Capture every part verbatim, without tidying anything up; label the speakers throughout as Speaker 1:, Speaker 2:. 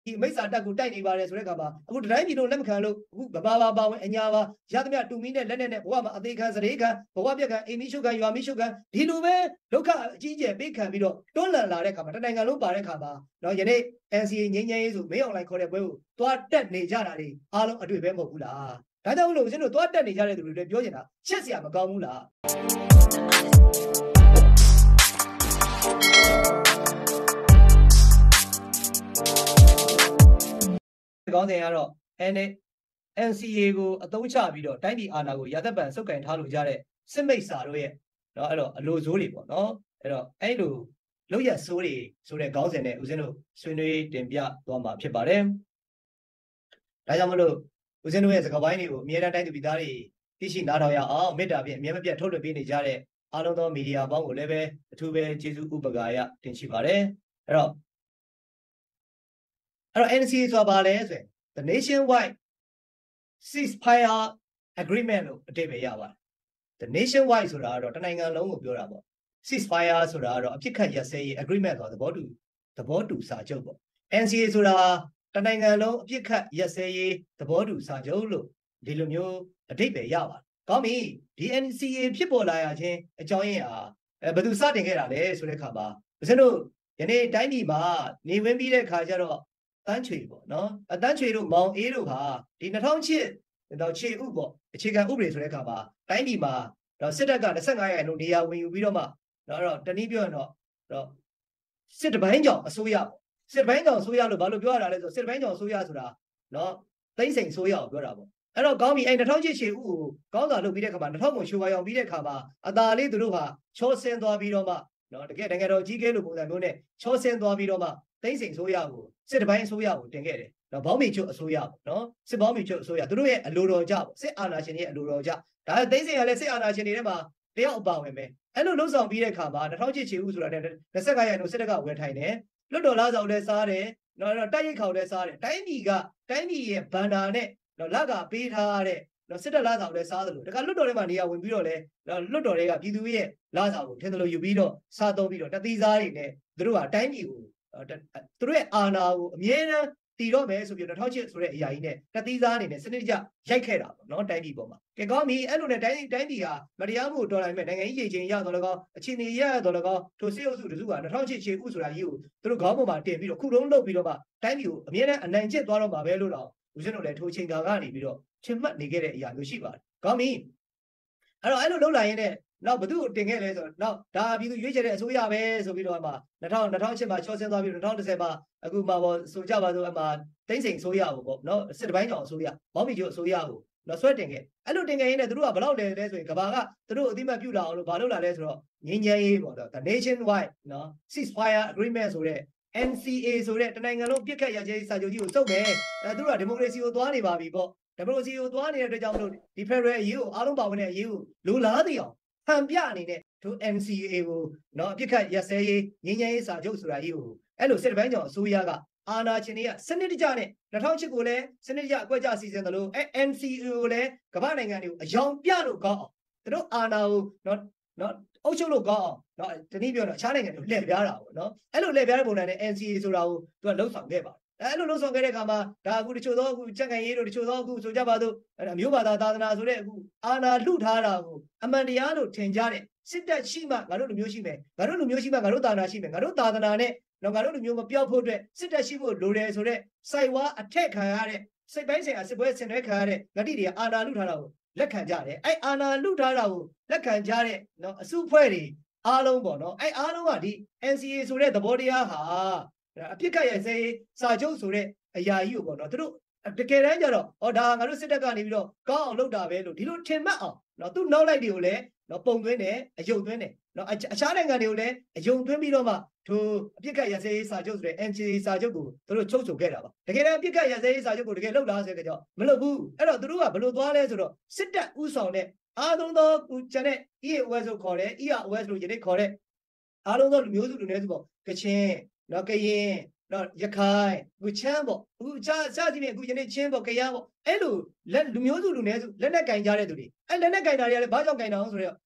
Speaker 1: ဒီမိစ္ဆာတက်ကိုတိုက်နေပါတယ်ဆိုတဲ့အခါမှာအခုတိုင်းပြည်လုံးလက်မခံလို့အခုကဘာဘာပါဝင်အညာပါရသမျှတူမီနဲ့လက်နဲ့နဲ့ဘဝမှာအသေးခံစရေခံဘဝပြက်ခံအိမ်မီရှုခံရွာမီရှုခံဒီလိုပဲဒုက္ခအကြီးကျယ်ပေးခံပြီးတော့တွန်းလှန်လာတဲ့အခါမှာတနိုင်ငံလုံးပါတဲ့အခါမှာနော်ယနေ့ N C A ငြိမ်းချမ်းရေးဆိုမင်းအွန်လိုင်းခေါ်တဲ့ပွဲကိုသွားတက်နေကြတာတွေအားလုံးအတွေ့ပဲမဟုတ်ဘူးလားဒါကြောင့်လို့ဦးဇင်းတို့သွားတက်နေကြတဲ့သူတွေလည်းပြောချင်တာချက်စရာမကောင်းဘူးလားကောင်းတယ်ကတော့ N C A ကိုအသုံးချပြီးတော့တိုင်းပြည်အာဏာကိုရာသက်ပံစုပ်ကန်ထားလို့ကြတဲ့စစ်မိတ်စာတို့ရဲ့เนาะအဲ့တော့အလိုစိုးတွေပေါ့เนาะအဲ့တော့အဲ့လိုလောက်ရစိုးတွေဆိုတဲ့ခေါင်းစဉ်နဲ့ဦးဇင်းတို့ဆွေးနွေးတင်ပြသွားမှာဖြစ်ပါတယ်ဒါကြောင့်မလို့ဦးဇင်းတို့ရဲ့စကားပိုင်းတွေကိုအမြဲတမ်းတိုင်းသူပြည်သားတွေသိရှိနားထောင်ရအောင်မေတ္တာဖြင့်အမြဲမပြတ်ထုတ်လွှင့်ပေးနေကြတဲ့အားလုံးသောမီဒီယာပေါင်းကိုလည်းပဲအထူးပဲကျေးဇူးဥပကာရတင်ရှိပါတယ်အဲ့တော့အဲ့တော့ N C A ဆိုတာဘာလဲဆိုရင် the nationwide ceasefire agreement လို့အဓိပ္ပာယ်ရပါတယ် the nationwide ဆိုတာကတော့တနိုင်ငံလုံးကိုပြောတာပေါ့ ceasefire ဆိုတာကတော့အပြစ်ခတ်ရပ်စဲရေး agreement ဆိုတာသဘောတူသဘောတူစာချုပ်ပေါ့ N C A ဆိုတာတနိုင်ငံလုံးအပြစ်ခတ်ရပ်စဲရေးသဘောတူစာချုပ်လို့ဒီလိုမျိုးအဓိပ္ပာယ်ရပါတယ်ကောင်းပြီဒီ N C A ဖြစ်ပေါ်လာရခြင်းအကြောင်းရင်းဟာဘယ်သူစတင်ခဲ့တာလဲဆိုတဲ့အခါမှာဦးဇင်းတို့ယနေ့တိုင်းပြည်မှာနေဝင်ပြီးတဲ့အခါကျတော့တန်းချွေပေါ့နော်အတန်းချွေတို့မောင်အေးတို့ဟာဒီ၂၀၀၈တော့ခြေဥပေါ့အခြေခံဥပဒေဆိုတဲ့အခါမှာတိုင်းပြည်မှာတော့စစ်တပ်က၂၅ရာခိုင်နှုန်းနေရာဝင်ယူပြီးတော့မှတော့အဲ့တော့တနည်းပြောရင်တော့တော့စစ်တပိုင်းကြောင့်အစိုးရပေါ့စစ်တပိုင်းကြောင့်အစိုးရလို့ဘာလို့ပြောရတာလဲဆိုစစ်တပိုင်းကြောင့်အစိုးရဆိုတာနော်သိမ့်စိန်အစိုးရကိုပြောတာပေါ့အဲ့တော့ကောင်းပြီအဲ့၂၀၀၈ခြေဥကိုကောင်းစွာလုပ်ပြီးတဲ့အခါမှာ၂၀၀၀ကိုချိုးပါအောင်ပြီးတဲ့အခါမှာအသာလေးသူတို့ဟာချောဆင်းသွားပြီးတော့မှနော်တကယ်တကယ်တော့ကြီးကဲလို့ပုံစံမျိုးနဲ့ချောဆင်းသွားပြီးတော့မှသိမ့်စိန်အစိုးရကိုစစ်တပိုင်းအစိုးရကိုတင်ခဲ့တယ်နော်ဘောင်းမီချုပ်အစိုးရပေါ့နော်စစ်ဘောင်းမီချုပ်အစိုးရသူတို့ရဲ့အလိုတော်ကြပေါ့စစ်အာဏာရှင်တွေရဲ့အလိုတော်ကြဒါသိမ့်စိန်ကလည်းစစ်အာဏာရှင်တွေထဲမှာတယောက်အပါဝင်ပဲအဲ့လိုလှုပ်ဆောင်ပြီးတဲ့အခါမှာ၂၀၀၈ခြေဥဆိုတာနဲ့၂၅ရာခိုင်နှုန်းစစ်တပ်ကဝယ်ထိုင်တယ်လွတ်တော်လားဆောင်လည်းစားတယ်နော်တိုက်ရိုက်ခေါင်လည်းစားတယ်တိုင်းပြည်ကတိုင်းပြည်ရဲ့ဘန္တာနဲ့နော်လက်ကပေးထားတဲ့နော်စစ်တပ်လားဆောင်လည်းစားတယ်လို့ဒါကလွတ်တော်ထဲမှာနေရာဝင်ပြီးတော့လဲလွတ်တော်တွေကပြည်သူရဲ့လားဆောင်ကိုထင်တယ်လို့ယူပြီးတော့စားသုံးပြီးတော့တသီးစားတွေနဲ့သူတို့ကတိုင်းပြည်ကိုသူတို့ရဲ့အာဏာကိုအမြဲတမ်းတည်တော့မယ်ဆိုပြီး၂၀၀၈ဆိုတဲ့အရာကြီးနဲ့တသီးစားအနေနဲ့စနစ်တကျရိုက်ခဲ့တာပေါ့နော်တိုင်းပြည်ပေါ်မှာကဲကောင်းပြီအဲ့လိုနဲ့တိုင်းတိုင်းပြည်ဟာမတရားမှုတော်လိုက်မဲ့နိုင်ငံကြီးရေချင်းရတော့လည်းကောင်းအခြေအနေရတော့လည်းကောင်းထိုစစ်အုပ်စုတစုက၂၀၀၈ခြေဥဆိုတာကြီးကိုသူတို့ခေါင်းပေါ်မှာတင်ပြီးတော့ခုတုံးလုပ်ပြီးတော့မှတိုင်းပြည်ကိုအမြဲတမ်းအနိုင်ကျင့်သွားတော့မှာပဲလို့တော့ဦးဇင်းတို့လည်းထိုချိန်ကာကနေပြီးတော့ချင်မှတ်နေခဲ့တဲ့အရာမျိုးရှိပါတယ်ကောင်းပြီအဲ့တော့အဲ့လိုလုပ်လာရင်လည်းနောက်ဘသူ့တင်ခဲ့လဲဆိုတော့နောက်ဒါပြည်သူရွေးချယ်တဲ့အစိုးရပဲဆိုပြီးတော့အမှ၂၀၀၈မှာချောဆင်းသွားပြီး၂၀၁၀မှာအခုမှပေါ့ဆိုကြပါစို့အမှတိမ့်စိန်အစိုးရကိုပေါ့နော်စစ်တပိုင်းကြောင်အစိုးရဘောင်းမီကျိုးအစိုးရကိုနော်ဆွဲတင်ခဲ့အဲ့လိုတင်ခဲ့ရင်းနဲ့သူတို့ကဘယ်လောက်လဲလဲဆိုရင်ကဘာကသူတို့အတိမတ်ပြုလာအောင်လို့ဘာလုပ်လာလဲဆိုတော့ငြိမ်းချမ်းရေးပေါ့ the nationwide နော် ceasefire agreement ဆိုတဲ့ N C A ဆိုတဲ့တနိုင်ငံလုံးပြစ်ခတ်ရခြင်းစာချုပ်ကြီးကိုစုပ်မယ်အဲသူတို့ကဒီမိုကရေစီကိုသွားနေပါပြီပေါ့ဒီမိုကရေစီကိုသွားနေတဲ့အတွက်ကြောင့်မလို့ဒီ Federal အရေးကိုအားလုံးပါဝင်တဲ့အရေးကိုလိုလားသိအောင်ဟန်ပြအနေနဲ့သူ N C A ကိုနော်အပြစ်ခတ်ရက်စဲရေးငြိမ်းချမ်းရေးစာချုပ်ဆိုတာကြီးကိုအဲ့လိုစစ်တပိုင်းကြောင်အစိုးရကအာဏာရှင်တွေကစနစ်တကျနဲ့၂၀၀၈ကိုလည်းစနစ်တကျအကွက်ကျစီစဉ်တယ်လို့အဲ N C A ကိုလည်းကမ္ဘာနိုင်ငံတွေကိုအယောင်ပြလို့ကောင်းအောင်သူတို့အာဏာကိုနော်နော်အုပ်ချုပ်လို့ကောင်းအောင်နော်တနည်းပြောတော့အခြားနိုင်ငံတွေလှည့်ပြားတာပေါ့နော်အဲ့လိုလှည့်ပြားတဲ့ပုံစံနဲ့ N C A ဆိုတာကိုသူကလှုပ်ဆောင်ခဲ့ပါတယ်အဲ့လိုလှုပ်ဆောင်ခဲ့တဲ့အခါမှာဒါအခုတချို့သောအခုကြက်ကန်ရေးတို့တချို့သောအခုဆိုကြပါစို့အမျိုးဘာသာသာသနာဆိုတဲ့အခုအာဏာလှုထားတာကိုအမှန်တရားလို့ထင်ကြတဲ့စစ်တပ်ရှိမှငါတို့လူမျိုးရှိမယ်ငါတို့လူမျိုးရှိမှငါတို့သာသနာရှိမယ်ငါတို့သာသနာနဲ့တော့ငါတို့လူမျိုးမပြောက်ဖို့အတွက်စစ်တပ်ရှိဖို့လိုတယ်ဆိုတော့စိုက်ဝါအထက်ခံရတဲ့စိတ်ပိုင်းဆိုင်ရာစစ်ပွဲဆင်နွှဲခံရတဲ့ဂတိတွေကအာဏာလုထားတာကိုလက်ခံကြတယ်အဲ့အာဏာလုထားတာကိုလက်ခံကြတဲ့နော်အစုအဖွဲ့တွေအားလုံးပေါ့နော်အဲ့အားလုံးကဒီ N C A ဆိုတဲ့သဘောတရားဟာအပြစ်ခတ်ရစေစာချုပ်ဆိုတဲ့အရာကြီးကိုပေါ့နော်သူတို့တကယ်တမ်းကျတော့ဟောဒါငါတို့စစ်တပ်ကနေပြီးတော့ကောင်းအောင်လုပ်တာပဲလို့ဒီလိုထင်မှတ်အောင်နော်သူနောက်လိုက်တွေကိုလည်းနော်ပုံသွင်းတယ်အယုံသွင်းတယ်နော်အခြားနိုင်ငံတွေကိုလည်းအယုံသွင်းပြီးတော့မှသူအပြစ်ခတ်ရစေစာချုပ်ဆိုတဲ့ N C A စာချုပ်ကိုသူတို့ချုပ်ဆိုခဲ့တာပါတကယ်တမ်းအပြစ်ခတ်ရစေစာချုပ်ကိုတကယ်လုပ်လားဆိုတဲ့ကြောင့်မလုပ်ဘူးအဲ့တော့သူတို့ကဘယ်လိုသွားလဲဆိုတော့စစ်တပ်ဥဆောင်တဲ့အားလုံးသောကျန်တဲ့ E A O S လို့ခေါ်တယ် E R O S လို့ယနေ့ခေါ်တဲ့အားလုံးသောလူမျိုးစုလူနည်းစုပေါ့ကချင်နော်ကရင်နော်ရခိုင်ဝချမ်းပေါ့အခုအခြားအခြားစီပြင်အခုယနေ့ချင်းပေါ့ကရမ်းပေါ့အဲ့လိုလက်လူမျိုးစုလူနည်းစုလက်နဲ့ကင်ကြတဲ့သူတွေအဲ့လက်နဲ့ကင်တာတွေကလည်းဘာကြောင့်ကင်တာအောင်ဆိုတော့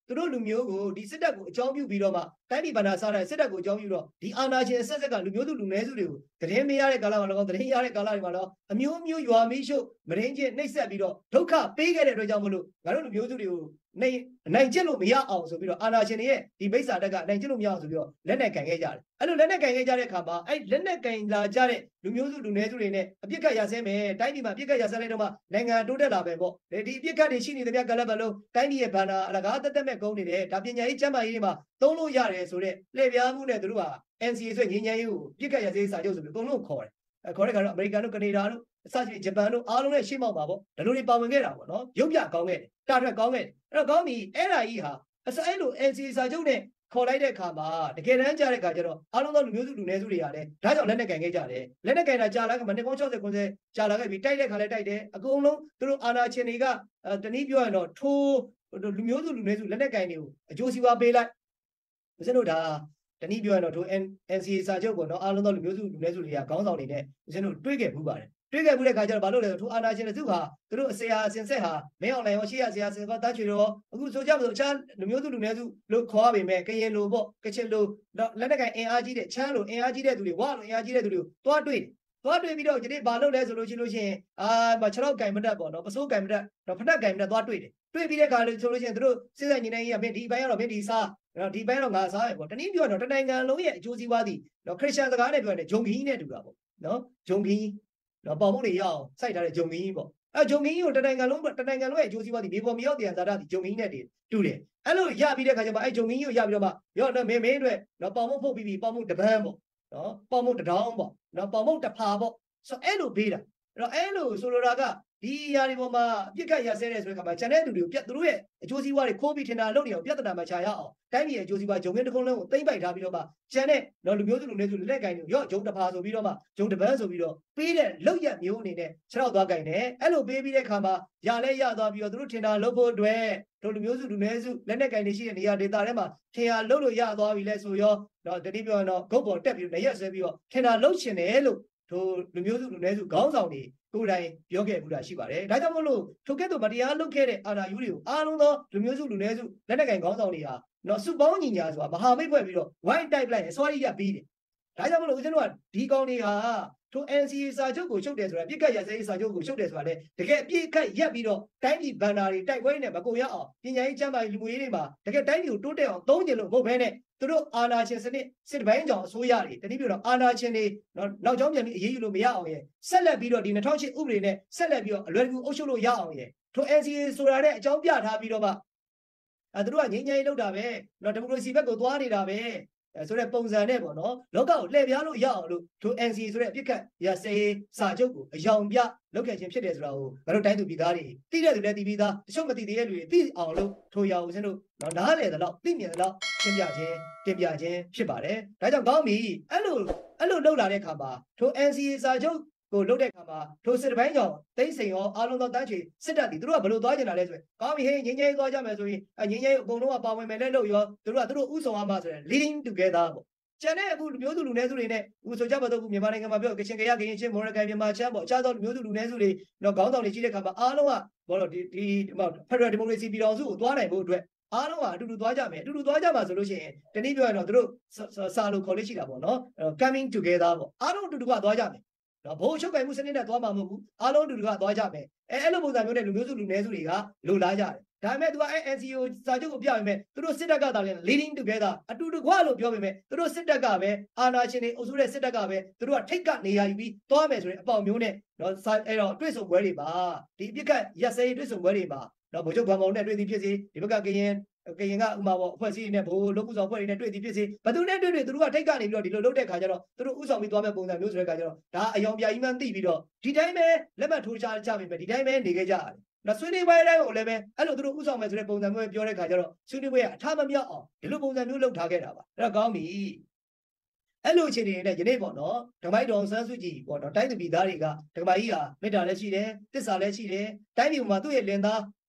Speaker 1: သူတို့လူမျိုးကိုဒီစစ်တပ်ကိုအကြောင်းပြုပြီးတော့မှတိုင်းပြည်ဗန္ဒာစားတဲ့စစ်တပ်ကိုအကြောင်းပြုတော့ဒီအာဏာရှင်ဆက်ဆက်ကလူမျိုးစုလူနည်းစုတွေကိုတရင်မရတဲ့ကာလမှာတော့တရင်ရတဲ့ကာလတွေမှာတော့အမျိုးမျိုးရွာမီးရှုပ်မရင်းချင်းနှိပ်စက်ပြီးတော့ဒုက္ခပေးခဲ့တဲ့အတွက်ကြောင့်မလို့ငါတို့လူမျိုးစုတွေကိုနိုင်နိုင်ကျင့်လို့မရအောင်ဆိုပြီးတော့အာဏာရှင်တွေရဲ့ဒီမိစ္ဆာတက်ကနိုင်ကျင့်လို့မရအောင်ဆိုပြီးတော့လက်နဲ့ကန်ခဲ့ကြတယ်အဲ့လိုလက်နဲ့ကန်ခဲ့ကြတဲ့အခါမှာအဲ့လက်နဲ့ကန်လာကြတဲ့လူမျိုးစုလူနည်းစုတွေနဲ့အပြစ်ကတ်ရဆဲမယ်တိုင်းပြည်မှာအပြစ်ကတ်ရဆဲလိုက်တော့မှနိုင်ငံတိုးတက်လာပဲပေါ့ဒီအပြစ်ကတ်တွေရှိနေတဲ့မြတ်ကလပ်ဘလုံးတိုင်းပြည်ရဲ့ဗန္ဒာအလကားတက်တက်မဲ့ကုန်းနေတယ်ဒါပညာရေးကျမ်းမာရေးတွေမှာသုံးလို့ရတယ်ဆိုတော့လှည့်ပြားမှုနဲ့သူတို့က N C A ဆိုငြိမ်းချမ်းရေးကိုပြစ်ကတ်ရဆဲစာချုပ်ဆိုပြီးအကုန်လုံးခေါ်တယ်ခေါ်တဲ့ကတော့အမေရိကန်တို့ကနေဒါတို့အစရှိဂျပန်တို့အားလုံးနဲ့ရှေ့မောက်ပါပေါ့ဒါလိုတွေပါဝင်ခဲ့တာပေါ့နော်ရုပ်ပြကောင်းခဲ့တယ်တာထွက်ကောင်းခဲ့တယ်အဲ့တော့ကောင်းပြီအဲ့ဒါကြီးဟာအစအဲ့လို N C A စာချုပ်နဲ့ခေါ်လိုက်တဲ့အခါမှာတကယ်တမ်းကြားတဲ့အခါကျတော့အားလုံးသောလူမျိုးစုလူနည်းစုတွေကလည်းဒါကြောင့်လက်နဲ့ကန်ခဲ့ကြတယ်လက်နဲ့ကန်တာကြာလာကမှနှစ်ပေါင်း၆၀ ၉၀ကြာလာခဲ့ပြီတိုက်တဲ့ခါလဲတိုက်တယ်အကုန်လုံးသူတို့အာဏာရှင်တွေကတနည်းပြောရင်တော့ထိုးလူမျိုးစုလူနည်းစုလက်နဲ့ကန်တွေကိုအကျိုးစီးပွားပေးလိုက်ဦးဇင်းတို့ဒါတနည်းပြောရင်တော့ထို N C A စာချုပ်ပေါ့နော်အားလုံးသောလူမျိုးစုလူနည်းစုတွေကခေါင်းဆောင်တွေနဲ့ဦးဇင်းတို့တွေ့ခဲ့မှုပါတယ်တွေ့ခဲ့မှုတဲ့ခါကျတော့ဘာလို့လဲဆိုထိုအာဏာရှင်စုဟာသူတို့အစေဟာအစင်ဆက်ဟာမင်းအောင်လှိုင်ရောရှေ့ရဆရာဆင်ကတန်းချွေရောအခုဆိုကြမလို့အခြားလူမျိုးစုလူနည်းစုလို့ခေါ်ရပေမဲ့ကရင်လိုပေါ့ကချင်လိုလက်နက်ကိုင်အင်အားကြီးတဲ့ချမ်းလိုအင်အားကြီးတဲ့သူတွေဝါလိုအင်အားကြီးတဲ့သူတွေကိုတွားတွေ့တွားတွေ့ပြီးတော့ဒီနေ့ဘာလုပ်လဲဆိုလို့ရှိလို့ရှိရင်အာခြေထောက်ကင်မတတ်ပေါ့နော်ပစိုးကင်မတတ်တော့ဖက်ကင်မတတ်တွားတွေ့တယ်တွေ့ပြီးတဲ့ခါလို့ဆိုလို့ရှိရင်သူတို့စစ်စစ်ညီနေကြီးကမင်းဒီဘိုင်းကတော့မင်းဒီစားတော့ဒီဘိုင်းတော့ငါစားပဲပေါ့တနည်းပြောတော့တနိုင်ငံလုံးရဲ့အကျိုးစီးပွားသည်တော့ခရစ်ယာန်စကားနဲ့ပြောရင်ဂျုံခင်းနဲ့တူတာပေါ့နော်ဂျုံခင်းတော့ပေါမုတ်တွေရအောင်စိုက်ထားတဲ့ဂျုံခင်းပေါ့အဲဂျုံခင်းကိုတနိုင်ငံလုံးတနိုင်ငံလုံးရဲ့အကျိုးစီးပွားသည်မြေပေါ်မြောက်တရားဇာတာသည်ဂျုံခင်းနဲ့တူတယ်အဲ့လိုရပြီးတဲ့ခါကျမှအဲဂျုံခင်းကိုရပြီးတော့မှရောတော့မင်းမင်းအတွက်တော့ပေါမုတ်ဖုတ်ပြီးပြီးပေါမုတ်တပန်းပေါ့နော်ပေါမုတ်တတောင်းပေါ့နော်ပေါမုတ်တဖာပေါ့ဆိုအဲ့လိုပေးတာအဲ့တော့အဲ့လိုဆိုလိုတာကဒီຢာတွေပေါ်မှာပြစ်ခတ်ရဆဲတဲ့ဆိုတဲ့ခါမှာကျန်တဲ့လူတွေကိုပြတ်သူတို့ရဲ့အကျိုးစီးပွားတွေခိုးပြီးထင်တာလုပ်နေအောင်ပြဿနာမချရအောင်တိုင်းပြည်ရဲ့အကျိုးစီးပွားဂျုံခင်းတစ်ခုလုံးကိုသိမ့်ပိုက်ထားပြီးတော့မှကျန်တဲ့တော့လူမျိုးစုလူနည်းစုလက်ကိုင်တွေရော့ဂျုံတဖာဆိုပြီးတော့မှဂျုံတပန်းဆိုပြီးတော့ပေးတဲ့လောက်ရမျိုးအနေနဲ့ခြေထောက်သွားကိုင်တယ်အဲ့လိုပေးပြီးတဲ့ခါမှာຢာလဲရသွားပြီးတော့သူတို့ထင်တာလုပ်ဖို့အတွက်တို့လူမျိုးစုလူနည်းစုလက်နဲ့ကိုင်နေရှိတဲ့နေရာဒေသထဲမှာထင်တာလုပ်လို့ရသွားပြီလဲဆိုရောတော့တတိပြောရင်တော့ဂုတ်ပေါ်တက်ပြီးနေရက်ဆွဲပြီးတော့ထင်တာလုပ်ချင်တယ်လို့တို့လူမျိုးစုလူနည်းစုခေါင်းဆောင်တွေကိုယ်တိုင်ပြောခဲ့မှုတာရှိပါတယ်ဒါကြောင့်မို့လို့ထိုကဲ့သို့မတရားလုပ်ခဲ့တဲ့အာဏာယူတွေကိုအားလုံးသောလူမျိုးစုလူနည်းစုလက်နက်ကင်ခေါင်းဆောင်တွေဟာတော့စုပေါင်းညီညာဆိုတာမဟာမိတ်ဖွဲ့ပြီးတော့ white type လိုက်အစွာရီရပြီးတယ်ဒါကြောင့်မို့လို့ဦးဇင်းတို့ကဒီကောင်တွေဟာထို N C A စာချုပ်ကိုချုပ်တယ်ဆိုတာပြစ်ခတ်ရစဲစာချုပ်ကိုချုပ်တယ်ဆိုတာလေတကယ်အပြစ်ခတ်ရက်ပြီးတော့တိုင်းပြည်ဗန္ဒာတွေတိုက်ပွဲနဲ့မကုန်ရအောင်ပညာရေးကျန်းမာရေးလူမှုရေးတွေမှာတကယ်တိုင်းပြည်ကိုတိုးတက်အောင်သုံးကျင်လို့မဟုတ်ဘဲနဲ့သူတို့အာဏာရှင်စနစ်စစ်တပိုင်းကြောင်အစိုးရတွေတနည်းပြောတော့အာဏာရှင်တွေနောက်ကျောင်းပြန်ပြီးအရေးယူလို့မရအောင်ရဲ့ဆက်လက်ပြီးတော့ဒီ၂၀၀၈ဥပဒေနဲ့ဆက်လက်ပြီးတော့အလွယ်တကူအုပ်ချုပ်လို့ရအောင်ရဲ့ထို N C A ဆိုတာတဲ့အကြောင်းပြထားပြီးတော့မှအဲသူတို့ကငြိမ်းချမ်းရေးလုပ်တာပဲနော်ဒီမိုကရေစီဘက်ကိုသွားနေတာပဲဆိုတဲ့ပုံစံနဲ့ပေါ့နော်လောကကိုလှည့်ပြားလို့ရအောင်လို့ထို N C A ဆိုတဲ့အပြစ်ခတ်ရစဲစာချုပ်ကိုအယောင်ပြလုပ်ခဲ့ခြင်းဖြစ်တယ်ဆိုတာကိုငါတို့တိုင်းသူပြည်သားတွေသိတဲ့သူလည်းသိပြီးသားတချို့မသိသေးတဲ့လူတွေသိအောင်လို့ထိုရာဦးစင်းတို့နော်နားလေတော့သိမြင်တော့ရှင်းပြခြင်းတင်ပြခြင်းဖြစ်ပါတယ်ဒါကြောင့်ကောင်းပြီအဲ့လိုအဲ့လိုလုပ်လာတဲ့အခါမှာထို N C A စာချုပ်ကိုလုပ်တဲ့အခါမှာထိုစစ်တပိုင်းကြောင့်တိမ့်စိန်ရောအားလုံးသောတန်းချီစစ်တပ်တီသူတို့ကဘယ်လိုသွားကြတာလဲဆိုရင်ကောင်းပြီဟေးငင်းငင်းသွားကြမယ်ဆိုရင်ငင်းငင်းအကုန်လုံးကပါဝင်မယ်လဲလို့ရောသူတို့ကသူတို့ဥဆောင်ရမှာဆိုရင် leading together ပေါ့ကျန်တဲ့အခုလူမျိုးစုလူနည်းစုတွေနဲ့အခုဆိုကြပါတော့အခုမြန်မာနိုင်ငံမှာပြောကချင်ကရကရင်ချင်းမော်ရကန်မြန်မာချမ်းပေါ့အခြားသောလူမျိုးစုလူနည်းစုတွေတော့ခေါင်းဆောင်တွေကြီးတဲ့အခါမှာအားလုံးကဘောတော့ဒီဒီဖက်ဒရယ်ဒီမိုကရေစီပြည်တော်စုကိုသွားနိုင်ဖို့အတွက်အားလုံးကအတူတူသွားကြမယ်အတူတူသွားကြမှာဆိုလို့ရှိရင်တနည်းပြောရင်တော့သူတို့စာလို့ခေါ်လို့ရှိတာပေါ့နော် coming together ပေါ့အားလုံးအတူတူကသွားကြမယ်နော်ဘိုးချုပ်ကင်မှုစနစ်နဲ့သွားမှာမဟုတ်ဘူးအားလုံးအတူတူကသွားကြမယ်အဲအဲ့လိုပုံစံမျိုးနဲ့လူမျိုးစုလူနည်းစုတွေကလိုလားကြတယ်ဒါပေမဲ့ तू ကအဲ N C A စာချုပ်ကိုပြပေမဲ့သူတို့စစ်တပ်ကသာလဲ leading together အတူတူကွာလို့ပြောပေမဲ့သူတို့စစ်တပ်ကပဲအာဏာရှင်တွေအုပ်စိုးတဲ့စစ်တပ်ကပဲသူတို့ကထိတ်ကနေရာယူပြီးသွားမယ်ဆိုရင်အပေါင်မျိုးနဲ့နော်အဲ့တော့တွေ့ဆုံပွဲတွေပါဒီအပြစ်ကရက်စဲတွေ့ဆုံပွဲတွေပါနော်ဗိုလ်ချုပ်ဗန်မောင်နဲ့တွေ့သည်ဖြစ်စီဒီဘက်ကကရင်ကရင်ကဥမာပေါ့အဖွဲ့အစည်းတွေနဲ့ဘိုးလုံးကူဆောင်အဖွဲ့တွေနဲ့တွေ့သည်ဖြစ်စီဘသူနဲ့တွေ့တွေ့သူတို့ကထိတ်ကနေပြီးတော့ဒီလိုလုပ်တဲ့ခါကျတော့သူတို့ဥဆောင်ပြီးသွားမဲ့ပုံစံမျိုးဆိုတဲ့ခါကျတော့ဒါအယောင်ပြကြီးမှန်းသိပြီးတော့ဒီတိုင်းပဲလက်မှတ်ထိုးချကြပြီပဲဒီတိုင်းပဲနေခဲ့ကြရတယ်နော်ဆွေးနွေးပွဲတိုင်းကိုလည်းပဲအဲ့လိုသူတို့ဥဆောင်မယ်ဆိုတဲ့ပုံစံမျိုးပြောတဲ့ခါကျတော့ဆွေးနွေးပွဲကအထမမြောက်အောင်ဒီလိုပုံစံမျိုးလုပ်ထားခဲ့တာပါအဲ့တော့ကောင်းပြီအဲ့လိုအခြေအနေနဲ့ယနေ့ပေါ့နော်ဓမ္မိုက်တော်ဆန်းစုကြည်ပေါ့နော်တိုင်းသူပြည်သားတွေကဓမ္မကြီးဟာမေတ္တာလည်းရှိတယ်တစ္ဆာလည်းရှိတယ်တိုင်းပြည်မှာသူ့ရဲ့လင်သား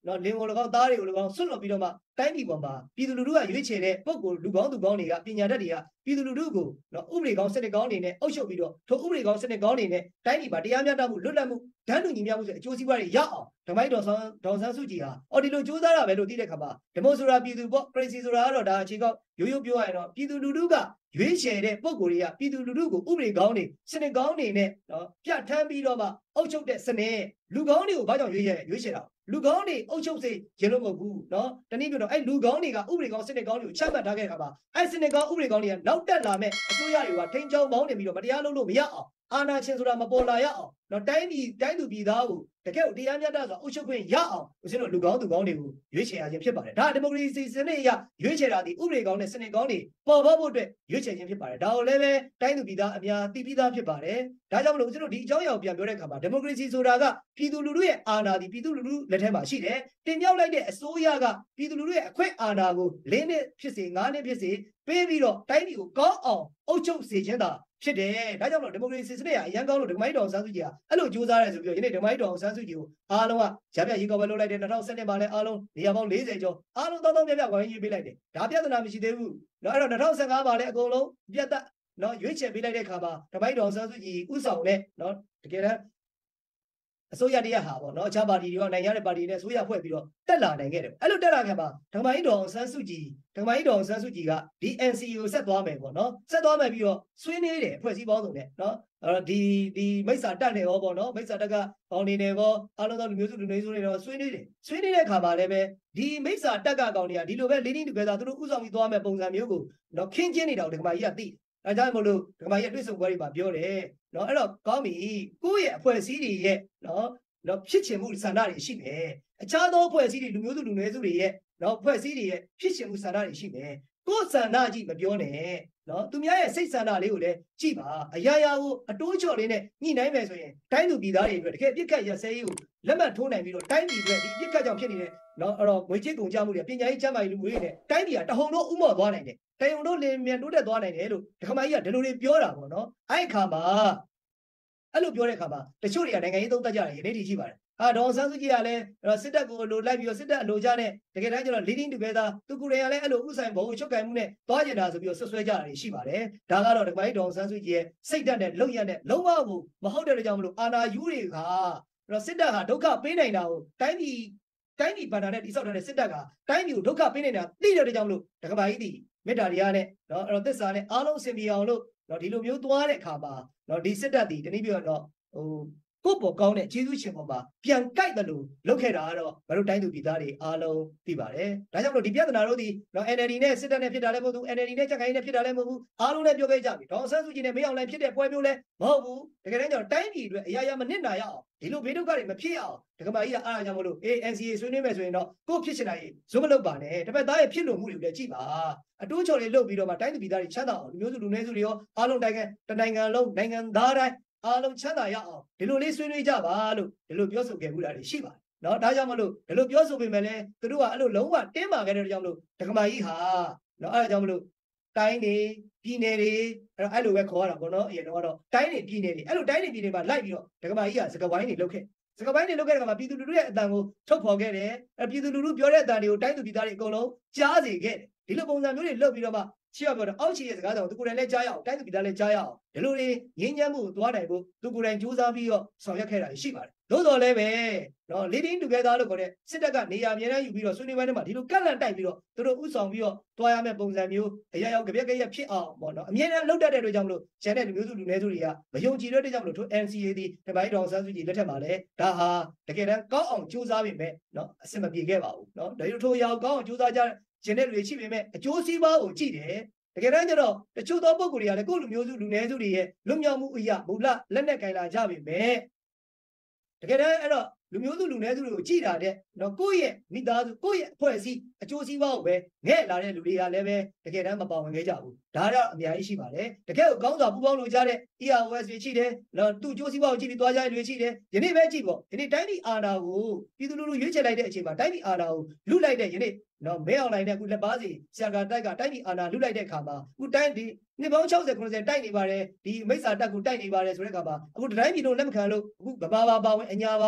Speaker 1: နော်လင်ကို၎င်းသားတွေကို၎င်းဆွတ်လွတ်ပြီးတော့မှတိုင်းပြည်ပေါ်မှာပြည်သူလူထုကရွေးချယ်တဲ့ပုံကိုလူကောင်းသူကောင်းတွေကပညာတတ်တွေကပြည်သူလူထုကိုနော်ဥပဒေကောင်းစနစ်ကောင်းတွေနဲ့အုပ်ချုပ်ပြီးတော့ထိုဥပဒေကောင်းစနစ်ကောင်းတွေနဲ့တိုင်းပြည်မှာတရားမျှတမှုလွတ်လပ်မှုဓာတ်တူညီမျှမှုဆိုအကျိုးစီးပွားတွေရအောင်ဓမ္မိုင်းတော်ဆန်းဒေါန်ဆန်းစုကြည်ဟာအော်ဒီလိုစူးစမ်းတာပဲလို့သိတဲ့ခါမှာဒီမိုဆိုတာပြည်သူပေါ့ခရစီဆိုတာကတော့ဒါအခြေကောက်ရိုးရိုးပြောရရင်တော့ပြည်သူလူထုကရွေးချယ်တဲ့ပုံကိုတွေကပြည်သူလူထုကိုဥပဒေကောင်းတွေစနစ်ကောင်းတွေနဲ့နော်ပြဋ္ဌာန်းပြီးတော့မှအုပ်ချုပ်တဲ့စနစ်လူကောင်းတွေကိုဘာကြောင့်ရွေးချယ်ရွေးချယ်တာလူကောင်းတွေအုပ်ချုပ်စေရင်လို့မဟုတ်ဘူးနော်တနည်းပြောတော့အဲ့လူကောင်းတွေကဥပဒေကောင်းစနစ်ကောင်းတွေကိုချမှတ်ထားခဲ့တဲ့အခါမှာအဲ့စနစ်ကောင်းဥပဒေကောင်းတွေကနောက်တက်လာမဲ့အစိုးရတွေကထိန်းချောင်းပေါင်းနေပြီးတော့မတရားလုပ်လို့မရအောင်အာဏာရှင်ဆိုတာမပေါ်လာရအောင်နော်တိုင်းပြည်တိုင်းသူပြည်သားကိုတကယ်တရားမျှတစွာအုပ်ချုပ်ခွင့်ရအောင်ဦးဇင်းတို့လူကောင်းသူကောင်းတွေကိုရွေးချယ်ရခြင်းဖြစ်ပါတယ်ဒါဒီမိုကရေစီစနစ်အရရွေးချယ်တာဒီဥပဒေကောင်းနဲ့စနစ်ကောင်းတွေပေါ်ပေါက်ဖို့အတွက်ရွေးချယ်ခြင်းဖြစ်ပါတယ်ဒါကိုလည်းပဲတိုင်းသူပြည်သားအများသိပြီးသားဖြစ်ပါတယ်ဒါကြောင့်မလို့ဦးဇင်းတို့ဒီအကြောင်းအရာကိုပြန်ပြောတဲ့အခါမှာဒီမိုကရေစီဆိုတာကပြည်သူလူထုရဲ့အာဏာဒီပြည်သူလူထုလက်ထဲမှာရှိတယ်တင်မြှောက်လိုက်တဲ့အစိုးရကပြည်သူလူထုရဲ့အခွင့်အာဏာကို၄နှစ်ဖြစ်စေ၅နှစ်ဖြစ်စေပေးပြီးတော့တိုင်းပြည်ကိုကောင်းအောင်အုပ်ချုပ်စေခြင်းသာဖြစ်တယ်ဒါကြောင့်မလို့ဒီမိုကရေစီစနစ်ကအရန်ကောင်းလို့ဒီမိုင်းတော်ဆန်းစုကြည်ကအဲ့လိုကြိုးစားရဲဆိုပြီးတော့ယနေ့ဒီမိုင်းတော်ဆန်းစုကြည်ကိုအားလုံးကဂျာပြရေကောက်ပဲလုပ်လိုက်တယ်၂၀၁၂မှာလည်းအားလုံးနေရာပေါင်း၄၀ကျော်အားလုံးတောင်းတောင်းပြပြဝိုင်းရေးပေးလိုက်တယ်ဒါပြဿနာမရှိသေးဘူးเนาะအဲ့တော့၂၀၁၅မှာလည်းအကုန်လုံးပြတ်သက်เนาะရွေးချယ်ပေးလိုက်တဲ့အခါမှာဒီမိုင်းတော်ဆန်းစုကြည်ဥဆောင်တဲ့เนาะတကယ်တမ်းအစိုးရတရားဟာပေါ့နော်အခြားပါတီတွေကနိုင်ရတဲ့ပါတီတွေနဲ့အစိုးရဖွဲ့ပြီးတော့တက်လာနိုင်ခဲ့တယ်အဲ့လိုတက်လာခဲ့မှာဓမ္မကြီးတော်ဆန်းစုကြည်ဓမ္မကြီးတော်ဆန်းစုကြည်ကဒီ N C A ကိုဆက်သွားမယ်ပေါ့နော်ဆက်သွားမယ်ပြီးတော့ဆွေးနွေးတယ်အဖွဲ့အစည်းပေါင်းစုံနဲ့နော်အဲ့တော့ဒီဒီမိစ္ဆာတက်နေရောပေါ့နော်မိစ္ဆာတက်ကပေါင်းနေတယ်ပေါ့အားလုံးသောလူမျိုးစုလူနည်းစုတွေတော့ဆွေးနွေးတယ်ဆွေးနွေးတဲ့အခါမှာလည်းပဲဒီမိစ္ဆာတက်ကကောင်တွေကဒီလိုပဲ leading together သူတို့ဥဆောင်ပြီးသွားမယ်ပုံစံမျိုးကိုနော်ခင်းချင်းနေတာကိုဓမ္မကြီးကသိအဲကြောင့်မလို့ဓမ္မကြီးတွေ့ဆုံပွဲတွေမှာပြောတယ်နော်အဲ့တော့ကောင်းပြီကိုယ့်ရဲ့အဖွဲ့အစည်းတွေရဲ့နော်နော်ဖြစ်ချင်မှုဆန္ဒတွေရှိမယ်အခြားသောအဖွဲ့အစည်းတွေလူမျိုးစုလူနည်းစုတွေရဲ့နော်အဖွဲ့အစည်းတွေရဲ့ဖြစ်ချင်မှုဆန္ဒတွေရှိမယ်ကိုယ်ဆန္ဒကြည့်မပြောနဲ့နော်သူများရဲ့စိတ်ဆန္ဒလေးကိုလည်းကြည့်ပါအရာရာကိုအတိုးချော့လေးနဲ့ညှိနှိုင်းမယ်ဆိုရင်တိုင်းသူပြည်သားတွေအတွက်တကယ်ပြစ်ခတ်ရစဲရေးကိုလက်မှတ်ထိုးနိုင်ပြီးတော့တိုင်းပြည်အတွက်ဒီပြစ်ခတ်ကြောင့်ဖြစ်နေတဲ့နော်အဲ့တော့ငွေကြေးကုန်ကြမှုတွေပညာရေးကျန်းမာရေးလူမျိုးတွေနဲ့တိုင်းပြည်ကတဟုန်တော့ဥမော့သွားနိုင်တယ်တယုံတို့လင်းမြန်တိုးတက်သွားနိုင်တယ်လို့ဒကမကြီးကဒီလိုတွေပြောတာပေါ့နော်အဲ့အခါမှာအဲ့လိုပြောတဲ့အခါမှာတချို့တွေကနိုင်ငံရေးသုံးသပ်ကြတယ်ယနေ့ထိရှိပါတယ်အာဒေါ်ဆန်းစုကြည်ကလည်းစစ်တပ်ကိုလိုလိုက်ပြီးတော့စစ်တပ်အလိုကြတဲ့တကယ်တမ်းကျတော့ leading together သူကိုယ်တိုင်ကလည်းအဲ့လိုဥဆိုင်ဘုံချုပ်ကင်မှုနဲ့သွားကျင်တာဆိုပြီးတော့ဆွဆွဲကြတာရှိပါတယ်ဒါကတော့ဒကမကြီးဒေါ်ဆန်းစုကြည်ရဲ့စိတ်ဓာတ်နဲ့လုံရတဲ့လုံးဝကိုမဟုတ်တဲ့ကြောင့်မလို့အာနာယူတွေကစစ်တပ်ဟာဒုက္ခပေးနိုင်တာကိုတိုင်းပြည်တိုင်းပြည်ဗန္ဒာနဲ့တိဆောက်ထားတဲ့စစ်တပ်ကတိုင်းပြည်ကိုဒုက္ခပေးနေတာသိတဲ့ကြောင့်မလို့ဒကမကြီးဒီမေတ္တာတရားနဲ့နော်အဲ့တော့သစ္စာနဲ့အားလုံးစင်ပြေအောင်လို့နော်ဒီလိုမျိုးသွားတဲ့အခါမှာနော်ဒီစစ်တပ်ဒီတနည်းပြောတော့ဟိုကိုယ့်ပေါ်ကောင်းတဲ့ကျေးဇူးရှင်ပေါ်မှာပြန်ကြိုက်တယ်လို့လုပ်ခဲ့တာကတော့မတို့တိုင်းသူပြည်သားတွေအားလုံးသိပါတယ်။ဒါကြောင့်မလို့ဒီပြဿနာတို့ဒီနော် N L D နဲ့စစ်တပ်နဲ့ဖြစ်တာလည်းမဟုတ်ဘူး N L D နဲ့ချက်ခိုင်းနဲ့ဖြစ်တာလည်းမဟုတ်ဘူးအားလုံးလည်းပြောခဲ့ကြပြီ။ဒေါ်ဆန်းစုကြည်နဲ့မင်းအောင်လှိုင်ဖြစ်တဲ့ပွဲမျိုးလည်းမဟုတ်ဘူး။တကယ်တမ်းကျတော့တိုင်းပြည်အတွက်အရာရာမနစ်နာရအောင်ဒီလိုဘေးဒုက္ခတွေမဖြစ်အောင်ဒကမာကြီးကအားရကြမလို့ N C A ဆွေးနွေးမယ်ဆိုရင်တော့ကိုယ့်ဖြစ်ချင်တာကြီးဇွတ်မလုပ်ပါနဲ့။တပတ်သားရဲ့ဖြစ်လို့မှုတွေကိုလည်းကြည့်ပါ။အတိုးချော်လေးလုပ်ပြီးတော့မှတိုင်းသူပြည်သားတွေချမ်းသာအောင်လူမျိုးစုလူနည်းစုတွေရောအားလုံးတိုင်းကတနိုင်ငံလုံးနိုင်ငံသားတိုင်းအားလုံးချမ်းသာရအောင်ဒီလိုလေးဆွေးနွေးကြပါလို့ဒီလိုပြောဆိုခဲ့မှုတာတွေရှိပါတယ်เนาะဒါကြောင့်မလို့ဒီလိုပြောဆိုပေမဲ့လည်းသူတို့ကအဲ့လိုလုံးဝတင်းမာခဲ့တဲ့ကြောင့်မလို့ဒကမာကြီးဟာเนาะအဲ့ဒါကြောင့်မလို့တိုင်းတွေပြည်နယ်တွေအဲ့အဲ့လိုပဲခေါ်ရတာပေါ့เนาะအရင်တော့တိုင်းတွေပြည်နယ်တွေအဲ့လိုတိုင်းတွေပြည်နယ်မှာလိုက်ပြီးတော့ဒကမာကြီးကစကဝိုင်းတွေလုပ်ခဲ့စကဝိုင်းတွေလုပ်ခဲ့တဲ့အခါမှာပြည်သူလူထုရဲ့အတန်ကိုထုတ်ဖော်ခဲ့တယ်အဲ့ပြည်သူလူထုပြောတဲ့အတန်တွေကိုတိုင်းသူပြည်သားတွေအကုန်လုံးကြားစေခဲ့တယ်ဒီလိုပုံစံမျိုးတွေလုပ်ပြီးတော့မှချစ်ရပြောတော့အောက်ခြေရဲ့စကားတော်သူကိုယ်တိုင်လည်းကြားရအောင်တိုင်းသူပြည်သားလည်းကြားရအောင်ဒီလိုတွေငြင်းညမ်းမှုကိုသွားနိုင်ဖို့သူကိုယ်တိုင်ကြိုးစားပြီးတော့ဆောင်ရွက်ခဲ့တာရှိပါတယ်သို့တော်လည်းပဲနော် leading together လို့ခေါ်တဲ့စစ်တပ်ကနေရာအမြဲတမ်းယူပြီးတော့ဆွေးနွေးပွဲတွေမှာဒီလိုကန့်လန့်တိုက်ပြီးတော့သူတို့ဥဆောင်ပြီးတော့တွားရမယ့်ပုံစံမျိုးအရာရောက်ကြပြက်ကြက်ဖြစ်အောင်ပေါ့နော်အမြဲတမ်းလှုပ်တတ်တဲ့အတွက်ကြောင့်မလို့ကျန်တဲ့လူမျိုးစုလူနည်းစုတွေကမယုံကြည်တဲ့အတွက်ကြောင့်မလို့ထို N C A ဒီတပိုင်းတော်ဆန်းစုကြည်လက်ထက်မှာလည်းဒါဟာတကယ်တမ်းကောင်းအောင်ကြိုးစားပြီးမဲ့နော်အဆင်မပြေခဲ့ပါဘူးနော်ဒါတို့ထိုအရာကောင်းအောင်ကြိုးစားကြကျန်တဲ့လူတွေရှိပေမဲ့အကျိုးစီးပွားကိုကြည့်တယ်တကယ်တမ်းကျတော့တချို့သောပုဂ္ဂိုလ်တွေကလည်းကိုယ့်လူမျိုးစုလူနည်းစုတွေရဲ့လွတ်မြောက်မှုအရာမူလလက်နဲ့ကင်လာကြပြီမဲ့တကယ်တမ်းအဲ့တော့လူမျိုးစုလူနည်းစုတွေကိုကြည်တာတဲ့နော်ကိုယ့်ရဲ့မိသားစုကိုယ့်ရဲ့အဖွဲ့အစည်းအကျိုးစီးပွားကိုပဲငဲ့လာတဲ့လူတွေကလည်းပဲတကယ်တမ်းမပါဝင်ခဲ့ကြဘူးဒါတော့အများကြီးရှိပါတယ်တကယ်ကိုကောင်းစွာပူးပေါင်းလို့ကြတဲ့ E R O S တွေရှိတယ်နော်သူ့အကျိုးစီးပွားကိုကြည့်ပြီးသွားကြတဲ့လူတွေရှိတယ်ယနေ့ပဲကြည့်ပေါ့ယနေ့တိုင်းပြည်အာဏာကိုပြည်သူလူထုရွေးချယ်လိုက်တဲ့အချိန်မှာတိုင်းပြည်အာဏာကိုလူလိုက်တဲ့ယနေ့နော်မဲအောင်လိုက်တဲ့အခုလက်ပါစီဆရာကတိုက်ကတိုင်းပြည်အာဏာလူလိုက်တဲ့အခါမှာအခုတိုင်းဒီနှစ်ပေါင်း၆၀ ၉၀တိုက်နေပါတယ်ဒီမိစ္ဆာတက်ကိုတိုက်နေပါတယ်ဆိုတဲ့အခါမှာအခုတိုင်းပြည်လုံးလက်မခံလို့အခုဗမာပါပါဝင်အညာပါရသ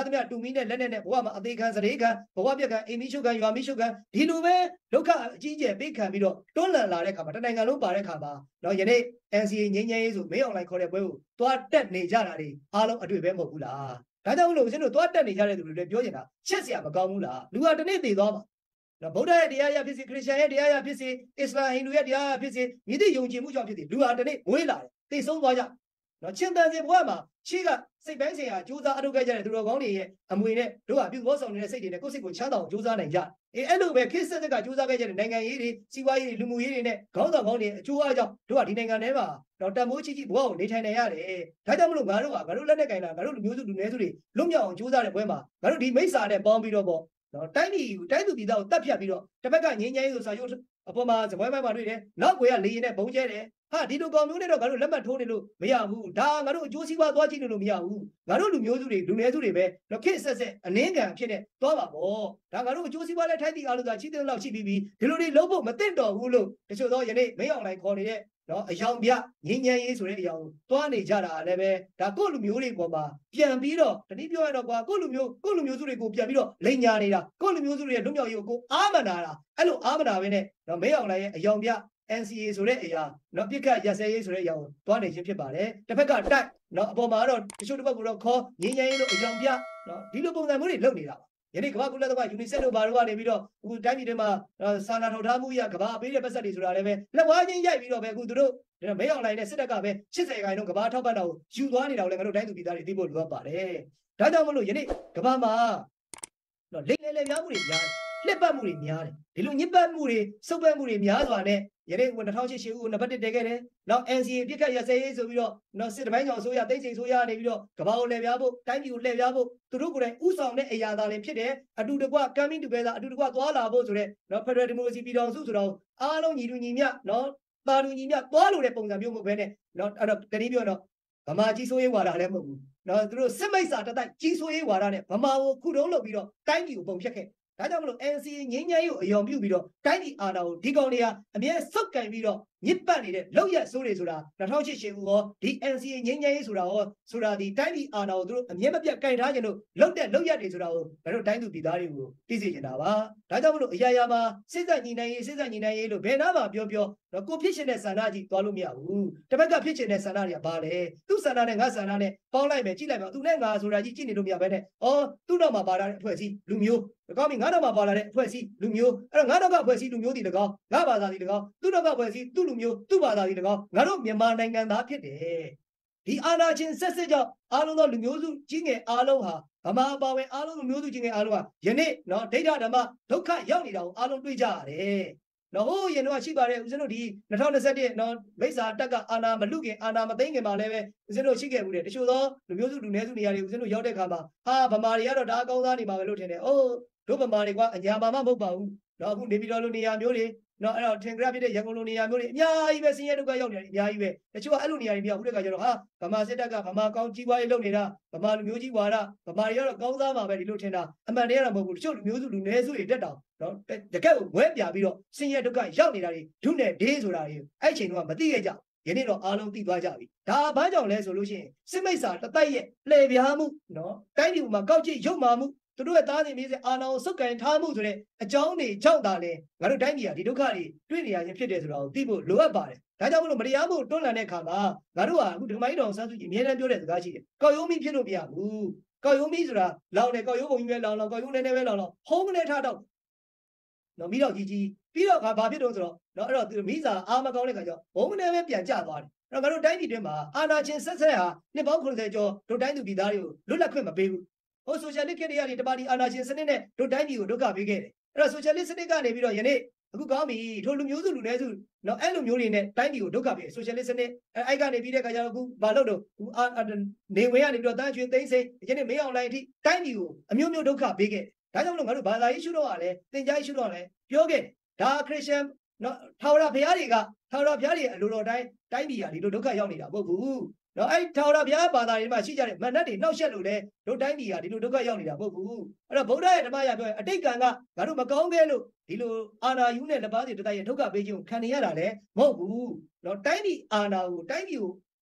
Speaker 1: သမျှတူမီနဲ့လက်နဲ့နဲ့ဘဝမှာအသေးခံစရေခံဘဝပြက်ခံအိမ်မီးရှုခံရွာမီးရှုခံဒီလိုပဲဒုက္ခအကြီးကျယ်ပေးခံပြီးတော့တွန်းလှန်လာတဲ့ခါမှာတနိုင်ငံလုံးပါတဲ့ခါမှာနော်ယနေ့ N C A ငြိမ်းချမ်းရေးဆိုမင်းအွန်လိုင်းခေါ်တဲ့ပွဲကိုသွားတက်နေကြတာတွေအားလုံးအတွေ့ပဲမဟုတ်ဘူးလားဒါကြောင့်မလို့ဦးဇင်းတို့သွားတက်နေကြတဲ့သူတွေလည်းပြောနေတာချက်စရာမကောင်းဘူးလားလူဟာတနေ့တည်သွားမှာနော်ဗုဒ္ဓရဲ့တရားရဖြစ်စေခရစ်ယာန်ရဲ့တရားရဖြစ်စေအစ္စလာမ်ဟိန္ဒူရဲ့တရားရဖြစ်စေမြစ်တိယုံကြည်မှုကြောင့်ဖြစ်စေလူဟာတနေ့ဝေးလာတယ်သိဆုံးသွားကြနော်ချင်းတန်စီဘဝမှာရှိကစိတ်ပိုင်းဆိုင်ရာကြိုးစားအထုတ်ခဲ့ကြတဲ့သူတော်ကောင်းတွေရဲ့အမွေနဲ့တို့ဟာပြုဘောဆောင်နေတဲ့စိတ်တွေနဲ့ကိုယ်စိတ်ကိုချမ်းသာအောင်ကြိုးစားနိုင်ကြအေးအဲ့လိုပဲခေတ်ဆက်ဆက်ကကြိုးစားခဲ့ကြတဲ့နိုင်ငံရေးတွေစီးပွားရေးတွေလူမှုရေးတွေနဲ့ခေါင်းဆောင်ကောင်းတွေအကျိုးအားကြောင့်တို့ဟာဒီနိုင်ငံထဲမှာတော့တမိုးချီချီဘဝကိုနေထိုင်နေရတယ်ဒါကြောင့်မလို့ငါတို့ဟာငါတို့လက်နဲ့ကင်တာငါတို့လူမျိုးစုလူနည်းစုတွေလွတ်မြောက်အောင်ကြိုးစားတဲ့ဘွဲမှာငါတို့ဒီမိစ္ဆာနဲ့ပေါင်းပြီးတော့ပေါ့နော်တိုင်းပြည်တိုင်းသူပြည်သားကိုတတ်ဖြတ်ပြီးတော့တစ်ဖက်ကငြိမ်းချမ်းရေးဆိုစာချုပ်အပေါ်မှာစပွဲပိုင်းမှာတွေ့တယ်နောက်ကွယ်ကလေရင်နဲ့ဘုံကျဲတယ်ဟာဒီလိုကောင်မျိုးနဲ့တော့ငါတို့လက်မှတ်ထိုးနေလို့မရဘူးဒါငါတို့အကျိုးစီးပွားသွားကြည့်လို့မရဘူးငါတို့လူမျိုးစုတွေလူနည်းစုတွေပဲတော့ခေတ်ဆက်ဆက်အနှင်းကံဖြစ်နေသွားပါပေါ့ဒါငါတို့အကျိုးစီးပွားနဲ့ထိုက်တည်အားလို့ဆိုတာချီးတဲ့လောက်ရှိပြီးပြီဒီလိုတွေလုံးဖို့မသင့်တော်ဘူးလို့တချို့သောယနေ့မင်းအောင်လိုက်ခေါ်နေတဲ့နော်အယောင်ပြငင်းငင်းရေးဆိုတဲ့အယောင်သွားနေကြတာလည်းပဲဒါကိုယ့်လူမျိုးတွေပေါ်မှာပြန်ပြီးတော့တတိပြောရတော့ကွာကိုယ့်လူမျိုးကိုယ့်လူမျိုးစုတွေကိုပြန်ပြီးတော့လိန်ညာနေတာကိုယ့်လူမျိုးစုတွေရဲ့လွတ်မြောက်ရေးကိုအာမနာတာအဲ့လိုအာမနာပဲနဲ့နော်မင်းအောင်လိုက်ရဲ့အယောင်ပြ N C A ဆိုတဲ့အရာနော်ပြစ်ခတ်ရစဲရေးဆိုတဲ့အရာကိုသွားနေခြင်းဖြစ်ပါတယ်တစ်ဖက်ကတိုက်နော်အပေါ်မှာတော့တချို့တစ်ဖက်ကတော့ခေါ်ငင်းငင်းရေးလို့အယောင်ပြနော်ဒီလိုပုံစံမျိုးတွေလုပ်နေတာပါယနေ့ကမ္ဘာကုလသမဂ္ဂ UNICEF တို့ဘာတို့ကနေပြီးတော့အခုတိုင်းပြည်တွေမှာစာနာထောက်ထားမှုရကမ္ဘာအပေးတဲ့ပတ်သက်တွေဆိုတာလည်းပဲလက်ဝါးချင်းရိုက်ပြီးတော့ပဲအခုသူတို့မဲအောင်လိုင်းနဲ့စစ်တပ်ကပဲ၈၀ခိုင်နှုန်းကမ္ဘာထောက်ပံ့တာကိုယူသွားနေတာကိုလည်းငါတို့တိုင်းသူပြည်သားတွေသိဖို့လိုအပ်ပါတယ်ဒါကြောင့်မလို့ယနေ့ကမ္ဘာမှာနော်လိမ့်လေလေများမှုတွေများလှက်ပတ်မှုတွေများတယ်ဒီလိုညစ်ပတ်မှုတွေစုပ်ပတ်မှုတွေများစွာနဲ့ယနေ့၂၀၀၈ရှစ်ခုနံပါတ်တစ်တည်ခဲ့တယ်နောက် N C A ပြစ်ခတ်ရစဲရေးဆိုပြီးတော့နော်စစ်တပိုင်းကြောင်အစိုးရတိတ်ဆိတ်အစိုးရနေပြီးတော့ကမ္ဘာကိုလှည့်ပြားဖို့တိုင်းပြည်ကိုလှည့်ပြားဖို့သူတို့ကိုယ်တိုင်ဥဆောင်တဲ့အရာသာလည်းဖြစ်တယ်အတူတကွ coming together အတူတကွသွားလာဖို့ဆိုတဲ့နော် Federal Democracy ပြည်တော်စုဆိုတော့အားလုံးညီတူညီမျှနော်ပါတူညီမျှသွားလို့တဲ့ပုံစံမျိုးမဟုတ်ဘဲနဲ့နော်အဲ့တော့တနည်းပြောတော့ဗမာကြီးစိုးရေးဝါဒလည်းမဟုတ်ဘူးနော်သူတို့စစ်မိတ်စာတတိုက်ကြီးစိုးရေးဝါဒနဲ့ဗမာကိုခုတုံးလုပ်ပြီးတော့တိုင်းပြည်ကိုပုံဖြတ်ခဲ့ဒါကြောင့်မလို့ N C A ငြိမ်းချမ်းရေးကိုအယောင်ပြုပြီးတော့တိုင်းပြည်အာဏာကိုဒီကောင်တွေဟာအမြဲစုပ်ကင်ပြီးတော့ညစ်ပတ်နေတဲ့လောက်ရက်ဆိုးတွေဆိုတာ၂၀၀၈ရှစ်ခုဟောဒီ N C A ငြိမ်းချမ်းရေးဆိုတာဟောဆိုတာဒီတိုင်းပြည်အာဏာကိုသူတို့အမြဲမပြတ်ကင်ထားခြင်းတို့လောက်တဲ့လောက်ရက်တွေဆိုတာကိုငါတို့တိုင်းသူပြည်သားတွေကိုသိစေချင်တာပါဒါကြောင့်မလို့အရာရာမှာစိတ်ဆက်ညီနိုင်ရေးစိတ်ဆက်ညီနိုင်ရေးလို့ဘယ်နာမှာပြောပြောတော့ကိုဖြစ်ရှင်တဲ့ဆန္ဒကြီးသွားလို့မရဘူးတစ်ဖက်ကဖြစ်ရှင်တဲ့ဆန္ဒတွေကဘာလဲသူ့ဆန္ဒနဲ့ငါဆန္ဒနဲ့ပေါင်းလိုက်မယ်ကြည့်လိုက်မယ်သူနဲ့ငါဆိုတာကြီးကြည့်နေလို့မရဘဲနဲ့အော်သူ့တော့မှာပါလာတဲ့အဖွဲ့အစည်းလူမျိုးဒါကောင်းပြီငါတော့မှာပါလာတဲ့အဖွဲ့အစည်းလူမျိုးအဲ့တော့ငါတော့ကအဖွဲ့အစည်းလူမျိုးဒီတကောင်းငါဘာသာဒီတကောင်းသူ့တော့ကအဖွဲ့အစည်းသူ့လူမျိုးသူ့ဘာသာဒီတကောင်းငါတို့မြန်မာနိုင်ငံသားဖြစ်တယ်ဒီအာဏာရှင်ဆက်စစ်ကြောင့်အားလုံးသောလူမျိုးစုကြီးငယ်အားလုံးဟာဗမာအပါဝင်အားလုံးလူမျိုးစုကြီးငယ်အားလုံးဟာယနေ့နော်ဒိဋ္ဌဓမ္မဒုက္ခရောက်နေတာကိုအားလုံးတွေ့ကြရတယ်နော်ဟိုရင်တော့ရှိပါတယ်ဦးဇင်းတို့ဒီ၂၀၂၁နော်မိစ္ဆာတက်ကအာဏာမလူခင်အာဏာမသိမ်းခင်မှာလည်းပဲဦးဇင်းတို့ရှိခဲ့မှုတယ်တချို့သောလူမျိုးစုလူနည်းစုနေရာတွေဦးဇင်းတို့ရောက်တဲ့ခါမှာဟာဗမာတွေကတော့ဒါအကောင်းသားနေမှာပဲလို့ထင်တယ်အိုးတို့ဗမာတွေကအညာမှာမဟုတ်ပါဘူးနော်အခုနေပြည်တော်လိုနေရာမျိုးတွေနော်အဲ့တော့ထင်ကြရဖြစ်တဲ့ရန်ကုန်လိုနေရာမျိုးတွေအများကြီးပဲဆင်းရဲဒုက္ခရောက်နေတယ်အများကြီးပဲတချို့ကအဲ့လိုနေရာတွေပြအခုတခါကျတော့ဟာဗမာစစ်တပ်ကဗမာကောင်းကြီးပွားရေးလုပ်နေတာဗမာလူမျိုးကြီးဝါဒဗမာတွေကတော့ကောင်းစားမှာပဲဒီလိုထင်တာအမှန်တရားတော့မဟုတ်ဘူးတချို့လူမျိုးစုလူနည်းစုတွေတက်တောင်နော်တကယ်ကိုဝဲပြပြီးတော့ဆင်းရဲဒုက္ခရောက်နေတာတွေဒုနဲ့ဒေးဆိုတာတွေအဲ့ချိန်တော့မသိခဲ့ကြယနေ့တော့အားလုံးသိသွားကြပြီဒါဘာကြောင့်လဲဆိုလို့ရှိရင်စစ်မိတ်စာတတိုက်ရဲ့လှည့်ပြားမှုနော်တိုင်းပြည်မှာကောက်ကျစ်ရုပ်မာမှုသူတို့ရဲ့သားစဉ်မြေးစဉ်အာဏာကိုစုပ်ကန်ထားမှုဆိုတဲ့အကြောင်းတွေကြောင့်သာလဲငါတို့တိုင်းပြည်ကဒီဒုက္ခတွေတွေ့နေရခြင်းဖြစ်တယ်ဆိုတာကိုသိဖို့လိုအပ်ပါတယ်ဒါကြောင့်မလို့မတရားမှုတွန်းလှန်တဲ့အခါမှာငါတို့ဟာအခုဒီမိုင်းတော်ဆန်းစုကြည်အမြဲတမ်းပြောတဲ့စကားရှိတယ်ကောက်ရုံးပြီးဖြစ်လို့မရဘူးကောက်ရုံးပြီးဆိုတာလောင်တယ်ကောက်ရုံးပုံကြီးပဲလောင်လောင်ကောက်ရုံးနည်းနည်းပဲလောင်လောင်ဟုံးကနေထားတော့နော်မိတော့ကြီးကြီးပြီးတော့ငါဘာဖြစ်တော့ဆိုတော့နော်အဲ့တော့မိစာအားမကောင်းတဲ့ခါကျတော့ဘုံကနေပဲပြန်ကျသွားတယ်အဲ့တော့ငါတို့တိုင်းပြည်တွင်းမှာအာဏာရှင်ဆက်ဆက်ဟာနှစ်ပေါင်းခုနှစ်ဆယ်ကျော်တို့တိုင်းသူပြည်သားတွေကိုလွတ်လပ်ခွင့်မပေးဘူးဟိုဆိုရှယ်လစ်ခေတ်တွေကနေတပါတီအာဏာရှင်စနစ်နဲ့တို့တိုင်းပြည်ကိုဒုက္ခပေးခဲ့တယ်အဲ့တော့ဆိုရှယ်လစ်စနစ်ကနေပြီးတော့ယနေ့အခုကောင်းပြီထိုလူမျိုးစုလူနည်းစုနော်အဲ့လိုမျိုးတွေနဲ့တိုင်းပြည်ကိုဒုက္ခပေးဆိုရှယ်လစ်စနစ်အဲ့အဲ့ကနေပြီးတဲ့ခါကျတော့အခုဘာလို့တော့နေဝင်ကနေပြီးတော့တန်းချွေသိမ်းစိမ့်ယနေ့မင်းအောင်လိုင်းအထိတိုင်းပြည်ကိုအမျိုးမျိုးဒုက္ခပေးခဲ့ဒါကြောင့်မလို့ငါတို့ဘာသာရေးရှုတော့ကလည်းသင်ကြားရေးရှုတော့လည်းပြောခဲ့ဒါခရစ်ယာန်နော်ထာဝရဘုရားတွေကထာဝရဘုရားတွေအလိုတော်တိုင်းတိုင်းပြည်ဟာဒီလိုဒုက္ခရောက်နေတာမဟုတ်ဘူးနော်အဲ့ထာဝရဘုရားဘာသာတွေမှာရှိကြတဲ့မန္တတွေနှောက်ယှက်လို့လေတို့တိုင်းပြည်ဟာဒီလိုဒုက္ခရောက်နေတာမဟုတ်ဘူးအဲ့တော့ဗုဒ္ဓရဲ့ဓမ္မရာပြောရင်အတိတ်ကံကငါတို့မကောင်းခဲ့လို့ဒီလိုအာနာယူနဲ့လက်ပါးစီတတိုက်ရဲ့ဒုက္ခပေးခြင်းကိုခံနေရတာလေမဟုတ်ဘူးနော်တိုင်းပြည်အာနာကိုတိုင်းပြည်ကို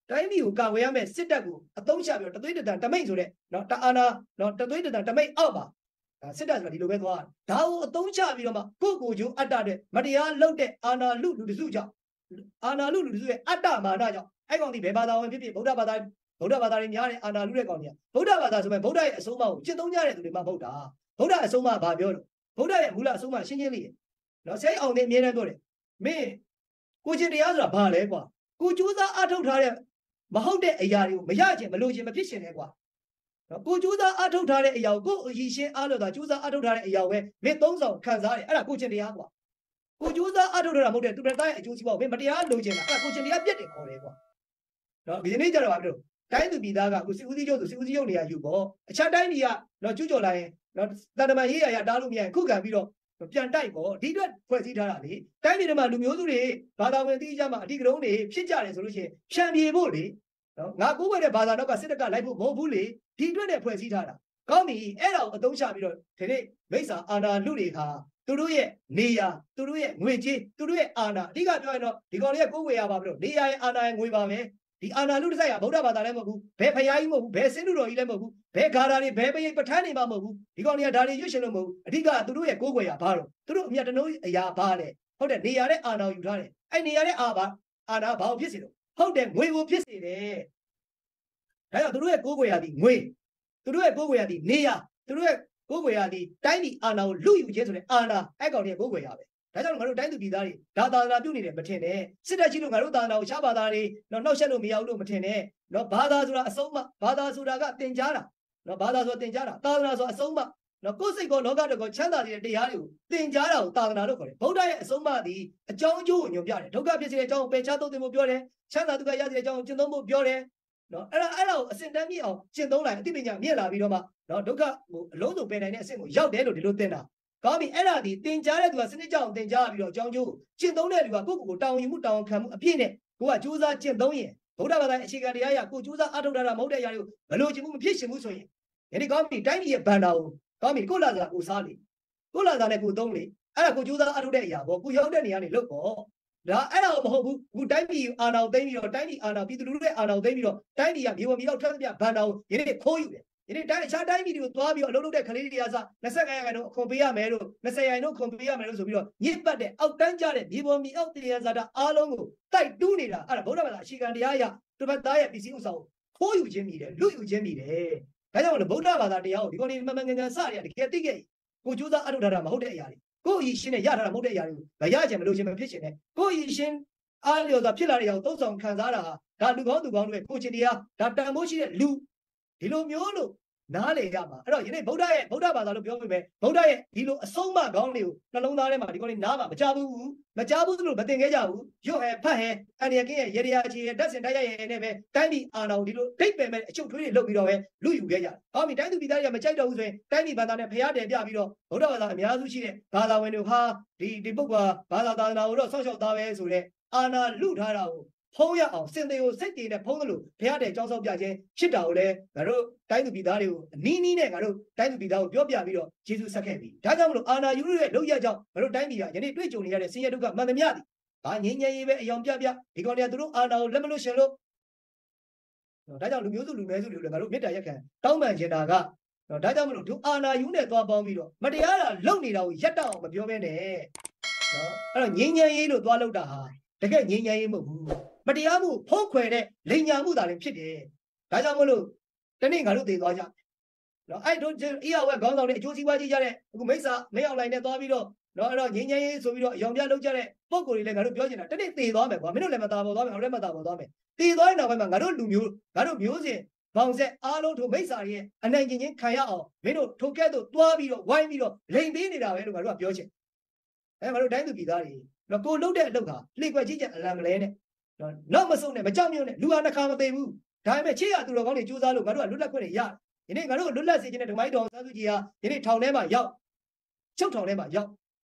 Speaker 1: တိုင်းပြည်ကိုကာကွယ်ရမယ်စစ်တပ်ကိုအသုံးချပြီးတော့တသွေးတတန်တမိတ်ဆိုတဲ့နော်တအာနာနော်တသွေးတတန်တမိတ်အောက်ပါစစ်တပ်ဆိုတာဒီလိုပဲသွားဒါကိုအသုံးချပြီးတော့မှကိုကိုကျိုးအတ္တတဲ့မတရားလုပ်တဲ့အာနာလူလူတစုကြောင့်အာနာလူလူတစုရဲ့အတ္တမာနကြောင့်အဲ့ကောင်ဒီဘယ်ဘာသာဝင်ဖြစ်ဖြစ်ဗုဒ္ဓဘာသာဗုဒ္ဓဘာသာတွေများတဲ့အာနာလူတဲ့ကောင်ကြီးဗုဒ္ဓဘာသာဆိုမဲ့ဗုဒ္ဓရဲ့အဆုံးအမကိုကျင့်သုံးကြတဲ့သူတွေမှဗုဒ္ဓဗုဒ္ဓအဆုံးအမဘာပြောလို့ဗုဒ္ဓရဲ့မူလအဆုံးအမရှင်းရှင်းလေးနော်စိတ်အောင်နေအမြဲတမ်းပြောတယ်မင်းကိုချင်းတရားဆိုတာဘာလဲကွာကိုကြိုးစားအထုတ်ထားတဲ့မဟုတ်တဲ့အရာတွေကိုမရခြင်းမလို့ခြင်းမဖြစ်ရှင်နဲ့ကွာနော်ကိုကြိုးစားအထုတ်ထားတဲ့အရာကိုကိုအရည်ရှင်းအားလို့သာကြိုးစားအထုတ်ထားတဲ့အရာကိုပဲမင်းသုံးဆောင်ခံစားတယ်အဲ့ဒါကိုချင်းတရားကွာကိုကြိုးစားအထုတ်ထားတာမဟုတ်တဲ့သူတစ်တိုင်းအကျိုးစီးပွားကိုမင်းမတရားလို့ခြင်းလားအဲ့ဒါကိုချင်းတရားပြတ်တယ်ခေါ်တယ်ကွာနော်ဒီနေ့ကျတော့ဘာဖြစ်လို့တိုင်းသူပြည်သားကကိုစီဦးစီးချုပ်သူစီဦးစီးချုပ်နေရာယူပေါ့အခြားတိုင်းတွေကနော်ကျူးကျော်လာရင်နော်တန်တမန်ရေးရရတားလို့မရရင်ခုခံပြီးတော့ပြန်တိုက်ပေါ့ဒီအတွက်ဖွဲ့စည်းထားတာလေတိုင်းပြည်တွေမှာလူမျိုးစုတွေဘာသာဝင်တိကျမှအဓိကရုံးတွေဖြစ်ကြတယ်ဆိုလို့ရှိရင်ဖြန့်ပြေဖို့လေနော်ငါကိုးဝဲတဲ့ဘာသာတော့ကစစ်တပ်ကလိုက်ဖို့မဟုတ်ဘူးလေဒီအတွက်နဲ့ဖွဲ့စည်းထားတာကောင်းပြီအဲ့ဒါကိုအသုံးချပြီးတော့ဒီနေ့မိစ္ဆာအာနာလူတွေခါသူတို့ရဲ့နေရာသူတို့ရဲ့ငွေကြေးသူတို့ရဲ့အာနာအဓိကပြောရင်တော့ဒီကောင်တွေကကိုးဝဲရပါပြီးတော့နေရာရဲ့အာနာရဲ့ငွေပါပဲဒီအာနာလူတစ်စိုက်ကဗုဒ္ဓဘာသာလည်းမဟုတ်ဘူးဘယ်ဖျားကြီးမဟုတ်ဘူးဘယ်စင်းလူတော်ကြီးလည်းမဟုတ်ဘူးဘယ်ဂါရာတွေဘယ်ပရိတ်ပဋ္ဌာန်းတွေမှမဟုတ်ဘူးဒီကောင်တွေကဒါတွေရွတ်ရှင်လို့မဟုတ်ဘူးအဓိကသူတို့ရဲ့ကိုးကွယ်ရာဘာတော့သူတို့အမြတ်တနိုးအရာဘာလဲဟုတ်တယ်နေရာတဲ့အာနာယူထားတယ်အဲ့နေရာတဲ့အာဘာအာနာဘာကိုဖြစ်စေတော့ဟုတ်တယ်ငွေကိုဖြစ်စေတယ်ဒါကြောင့်သူတို့ရဲ့ကိုးကွယ်ရာဒီငွေသူတို့ရဲ့ကိုးကွယ်ရာဒီနေရာသူတို့ရဲ့ကိုးကွယ်ရာဒီတိုင်းပြည်အာနာကိုလူယူခြင်းဆိုတဲ့အာနာအဲ့ကောင်တွေကကိုးကွယ်ရာပဲဒါကြောင့်ငါတို့တိုင်းသူပြည်သားတွေဒါသာသနာပြုနေတယ်မထင်နဲ့စစ်တပ်ကြီးလို့ငါတို့သာသနာကိုရှားဘာသာတွေတော့နှောက်ယှက်လို့မရဘူးလို့မထင်နဲ့နော်ဘာသာဆိုတာအဆုံးမဘာသာဆိုတာကတင်ကြားတာနော်ဘာသာဆိုတာတင်ကြားတာသာသနာဆိုတာအဆုံးမနော်ကိုယ်စိတ်ကောလောကတကောချမ်းသာတဲ့တရားတွေကိုတင်ကြားတာကိုသာသနာလို့ခေါ်တယ်ဗုဒ္ဓရဲ့အဆုံးမသည်အကြောင်းအကျိုးကိုညွှန်ပြတယ်ဒုက္ခဖြစ်စေတဲ့အကြောင်းကိုပယ်ချသုံးသင်ဖို့ပြောတယ်ချမ်းသာဒုက္ခရစေတဲ့အကြောင်းကိုကျင့်သုံးဖို့ပြောတယ်နော်အဲ့ဒါအဲ့ဒါကိုအစဉ်တန်းမြင့်အောင်ကျင့်သုံးလိုက်အသိပညာမြင့်လာပြီးတော့မှနော်ဒုက္ခကိုအလုံးစုံပယ်နိုင်တဲ့အဆင့်ကိုရောက်တယ်လို့ဒီလိုသင်တာကောင်းပြီအဲ့ဒါဒီတင်ကြားတဲ့သူကစနစ်ကြောင်တင်ကြားပြီးတော့အကြောင်းကျိုးကျင့်သုံးတဲ့လူကကိုယ့်ကိုယ်ကိုတောင်းယူမှုတောင်းခံမှုအပြည့်နဲ့ကိုကကြိုးစားကျင့်သုံးရင်ဗုဒ္ဓဘာသာအခြေခံတရားအရကိုကြိုးစားအထောက်ထားတာမဟုတ်တဲ့အရာတွေကိုမလို့ချင်မှုမဖြစ်ရှင်မှုဆိုရင်ယနေ့ကောင်းပြီတိုင်းပြည်ရဲ့ဘန္တာကိုကောင်းပြီကိုလာစားကိုစားလေကိုလာစားနဲ့ကိုသုံးလေအဲ့ဒါကိုကြိုးစားအထောက်တဲ့အရာပေါ့ကိုရောက်တဲ့နေရာနေလို့ပေါ့ဒါအဲ့ဒါမဟုတ်ဘူးအခုတိုင်းပြည်အာဏာကိုသိမ်းပြီးတော့တိုင်းပြည်အာဏာပြည်သူလူထုရဲ့အာဏာကိုသိမ်းပြီးတော့တိုင်းပြည်ကမြေပေါ်မြေအောက်ထက်သမျှဘန္တာကိုယနေ့ခိုးယူတယ်ဒီနေ့တိုင်းအခြားတိုင်းပြည်တွေကိုသွားပြီးတော့အလုပ်လုပ်တဲ့ကလေးတွေကစ၂၅ရာခိုင်နှုန်းအခွန်ပေးရမယ်လို့၂၀ရာခိုင်နှုန်းအခွန်ပေးရမယ်လို့ဆိုပြီးတော့ညစ်ပတ်တဲ့အောက်တန်းကျတဲ့မြေပေါ်မြေအောက်တရားဇာတာအားလုံးကိုတိုက်တူးနေတာအဲ့ဒါဗုဒ္ဓဘာသာအခြေခံတရားအရတပတ်သားရဲ့ပစ္စည်းဥစ္စာကိုခိုးယူခြင်းမြည်တယ်လူယူခြင်းမြည်တယ်ဒါကြောင့်လို့ဗုဒ္ဓဘာသာတရားကိုဒီကောင်တွေမှန်မှန်ကန်ကန်စရတကယ်သိခဲ့ကိုကြိုးစားအထုတ်ထားတာမဟုတ်တဲ့အရာတွေကိုအီရှင်းနဲ့ရထားတာမဟုတ်တဲ့အရာတွေကိုမရချင်မလို့ချင်းမဖြစ်ချင်နဲ့ကိုအီရှင်းအားလျော်စွာဖြစ်လာတဲ့အရာကိုသုံးဆောင်ခံစားတာဟာဒါလူကောင်းသူကောင်းတွေကိုချင်းတရားဒါတန်ဖိုးရှိတဲ့လူဒီလိုမျိုးလို့နားလေရမှာအဲ့တော့ယနေ့ဗုဒ္ဓရဲ့ဗုဒ္ဓဘာသာလို့ပြောမိမယ်ဗုဒ္ဓရဲ့ဒီလိုအဆုံးအမကောင်းတွေကိုနှလုံးသားထဲမှာဒီကောင်လေးနားမှာမကြဘူးမကြဘူးလို့မသိခဲ့ကြဘူးရွတ်ဟဲဖတ်ဟဲအန်ရကင်းရဲ့ရေရချီရဲ့ဓာတ်စင်တိုက်ရရဲ့နဲ့ပဲတိုင်းပြည်အာဏာကိုဒီလိုဒိတ်ပယ်မဲ့အချုပ်ထွေးတွေလုပ်ပြီးတော့ပဲလူယူခဲ့ကြတယ်။ဟောပြီတိုင်းသူပြည်သားတွေကမကြိုက်တော့ဘူးဆိုရင်တိုင်းပြည်ဘာသာနဲ့ဖျားတယ်ပြပြီးတော့ဗုဒ္ဓဘာသာအများစုရှိတဲ့ဘာသာဝင်တွေဟာဒီဒီပုဂ္ဂိုလ်ဘာသာသာသနာကိုတော့ဆောက်ရှောက်သားပဲဆိုတဲ့အာဏာလူထားတာကိုဖုံးရအောင်စင်သေးကိုစိတ်တည်နဲ့ဖုံးသလိုဘုရားတဲ့ကြောင်းဆောက်ပြခြင်းဖြစ်တာကိုလည်းငါတို့တိုင်းသူပြည်သားတွေကိုအနီးနီးနဲ့ငါတို့တိုင်းသူပြည်သားကိုပြောပြပြီးတော့ယေရှုဆက်ခဲ့ပြီဒါကြောင့်မလို့အာနာယူရဲ့လောက်ရကြောင်းငါတို့တိုင်းပြည်ကယနေ့တွေ့ကြုံနေရတဲ့ဆင်းရဲဒုက္ခမှန်သမျှသည်ဘာငြိမ်းချမ်းရေးပဲအယောင်ပြပြဒီကောင်တွေကသူတို့အာနာကိုလက်မလွတ်ရှင်လို့ဒါကြောင့်လူမျိုးစုလူနည်းစုတွေလည်းငါတို့မေတ္တာရက်ခံတောင်းပန်ချင်တာကဒါကြောင့်မလို့ဒုအာနာယူနဲ့သွားပေါင်းပြီးတော့မတရားတာလုပ်နေတာကိုရက်တော့အောင်မပြောဘဲနဲ့နော်အဲ့တော့ငြိမ်းချမ်းရေးလို့သွားလောက်တာဟာတကယ်ငြိမ်းချမ်းရေးမဟုတ်ဘူးမတရားမှုဖုံးခွယ်တဲ့လိန်ညာမှုသာလည်းဖြစ်တယ်ဒါကြောင့်မလို့တနေ့ငါတို့တည်သွားကြနော်အဲ့တို့အေးရဝဲခေါင်းဆောင်တွေအကျိုးစီးပွားကြီးကြတဲ့အခုမိစ္ဆာမင်းအောင်လိုင်းနဲ့သွားပြီးတော့နော်အဲ့တော့ငြိမ်းချမ်းရေးဆိုပြီးတော့အယောင်ပြလုပ်ကြတဲ့ပုံကိုယ်တွေလည်းငါတို့ပြောချင်တာတနေ့တည်သွားမယ်ကွာမင်းတို့လည်းမသားပေါ်သွားမယ်ငါတို့လည်းမသားပေါ်သွားမယ်တည်သွားတဲ့နောက်ပိုင်းမှာငါတို့လူမျိုးငါတို့မျိုးစဉ်ဘောင်ဆက်အားလုံးတို့မိစ္ဆာရဲ့အနိုင်ကျင့်ချင်းခံရအောင်မင်းတို့ထိုကဲ့သို့သွားပြီးတော့ဝိုင်းပြီးတော့လိန်ပေးနေတာပဲလို့ငါတို့ကပြောချင်အဲငါတို့တိုင်းသူပြည်သားတွေနော်ကိုလှုပ်တဲ့အလုပ်ကလှိကွက်ကြီးချက်အလံမလဲနဲ့နော်နောက်မဆုံးနဲ့မကြောက်မြုံနဲ့လူဟာနှခါမသိဘူးဒါပေမဲ့ချစ်ရသူတော်ကောင်းတွေကြိုးစားလို့ငါတို့ကလွတ်လပ်ခွင့်တွေရယနေ့ငါတို့လွတ်လပ်စေခြင်းနဲ့ဓမ္မကြီးတော်ဆန်းစုကြည်ဟာယနေ့ထောင်ထဲမှာရောက်ချုပ်ထောင်ထဲမှာရောက်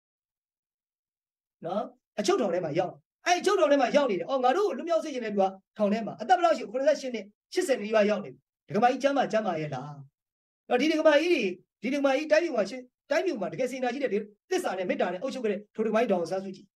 Speaker 1: နော်အချုပ်ထောင်ထဲမှာရောက်အဲ့အချုပ်ထောင်ထဲမှာရောက်နေတယ်အော်ငါတို့လွတ်မြောက်စေခြင်းနဲ့သူကထောင်ထဲမှာအသက်ဘယ်လောက်ရှိခုနစ်ဆယ့်ရှစ်နှစ်ရှစ်ဆယ်နီးပါးရောက်နေပြီဓမ္မကြီးကျမ်းမှာကျမ်းမှာရဲ့လားတော့ဒီဓမ္မကြီးတွေဒီဓမ္မကြီးတိုင်းပြည်မှာတိုင်းပြည်မှာတကယ်စင်နာကြီးတဲ့သစ္စာနဲ့မေတ္တာနဲ့အုပ်ချုပ်ခဲ့တဲ့ထိုဓမ္မကြီးတော်ဆန်းစုကြည်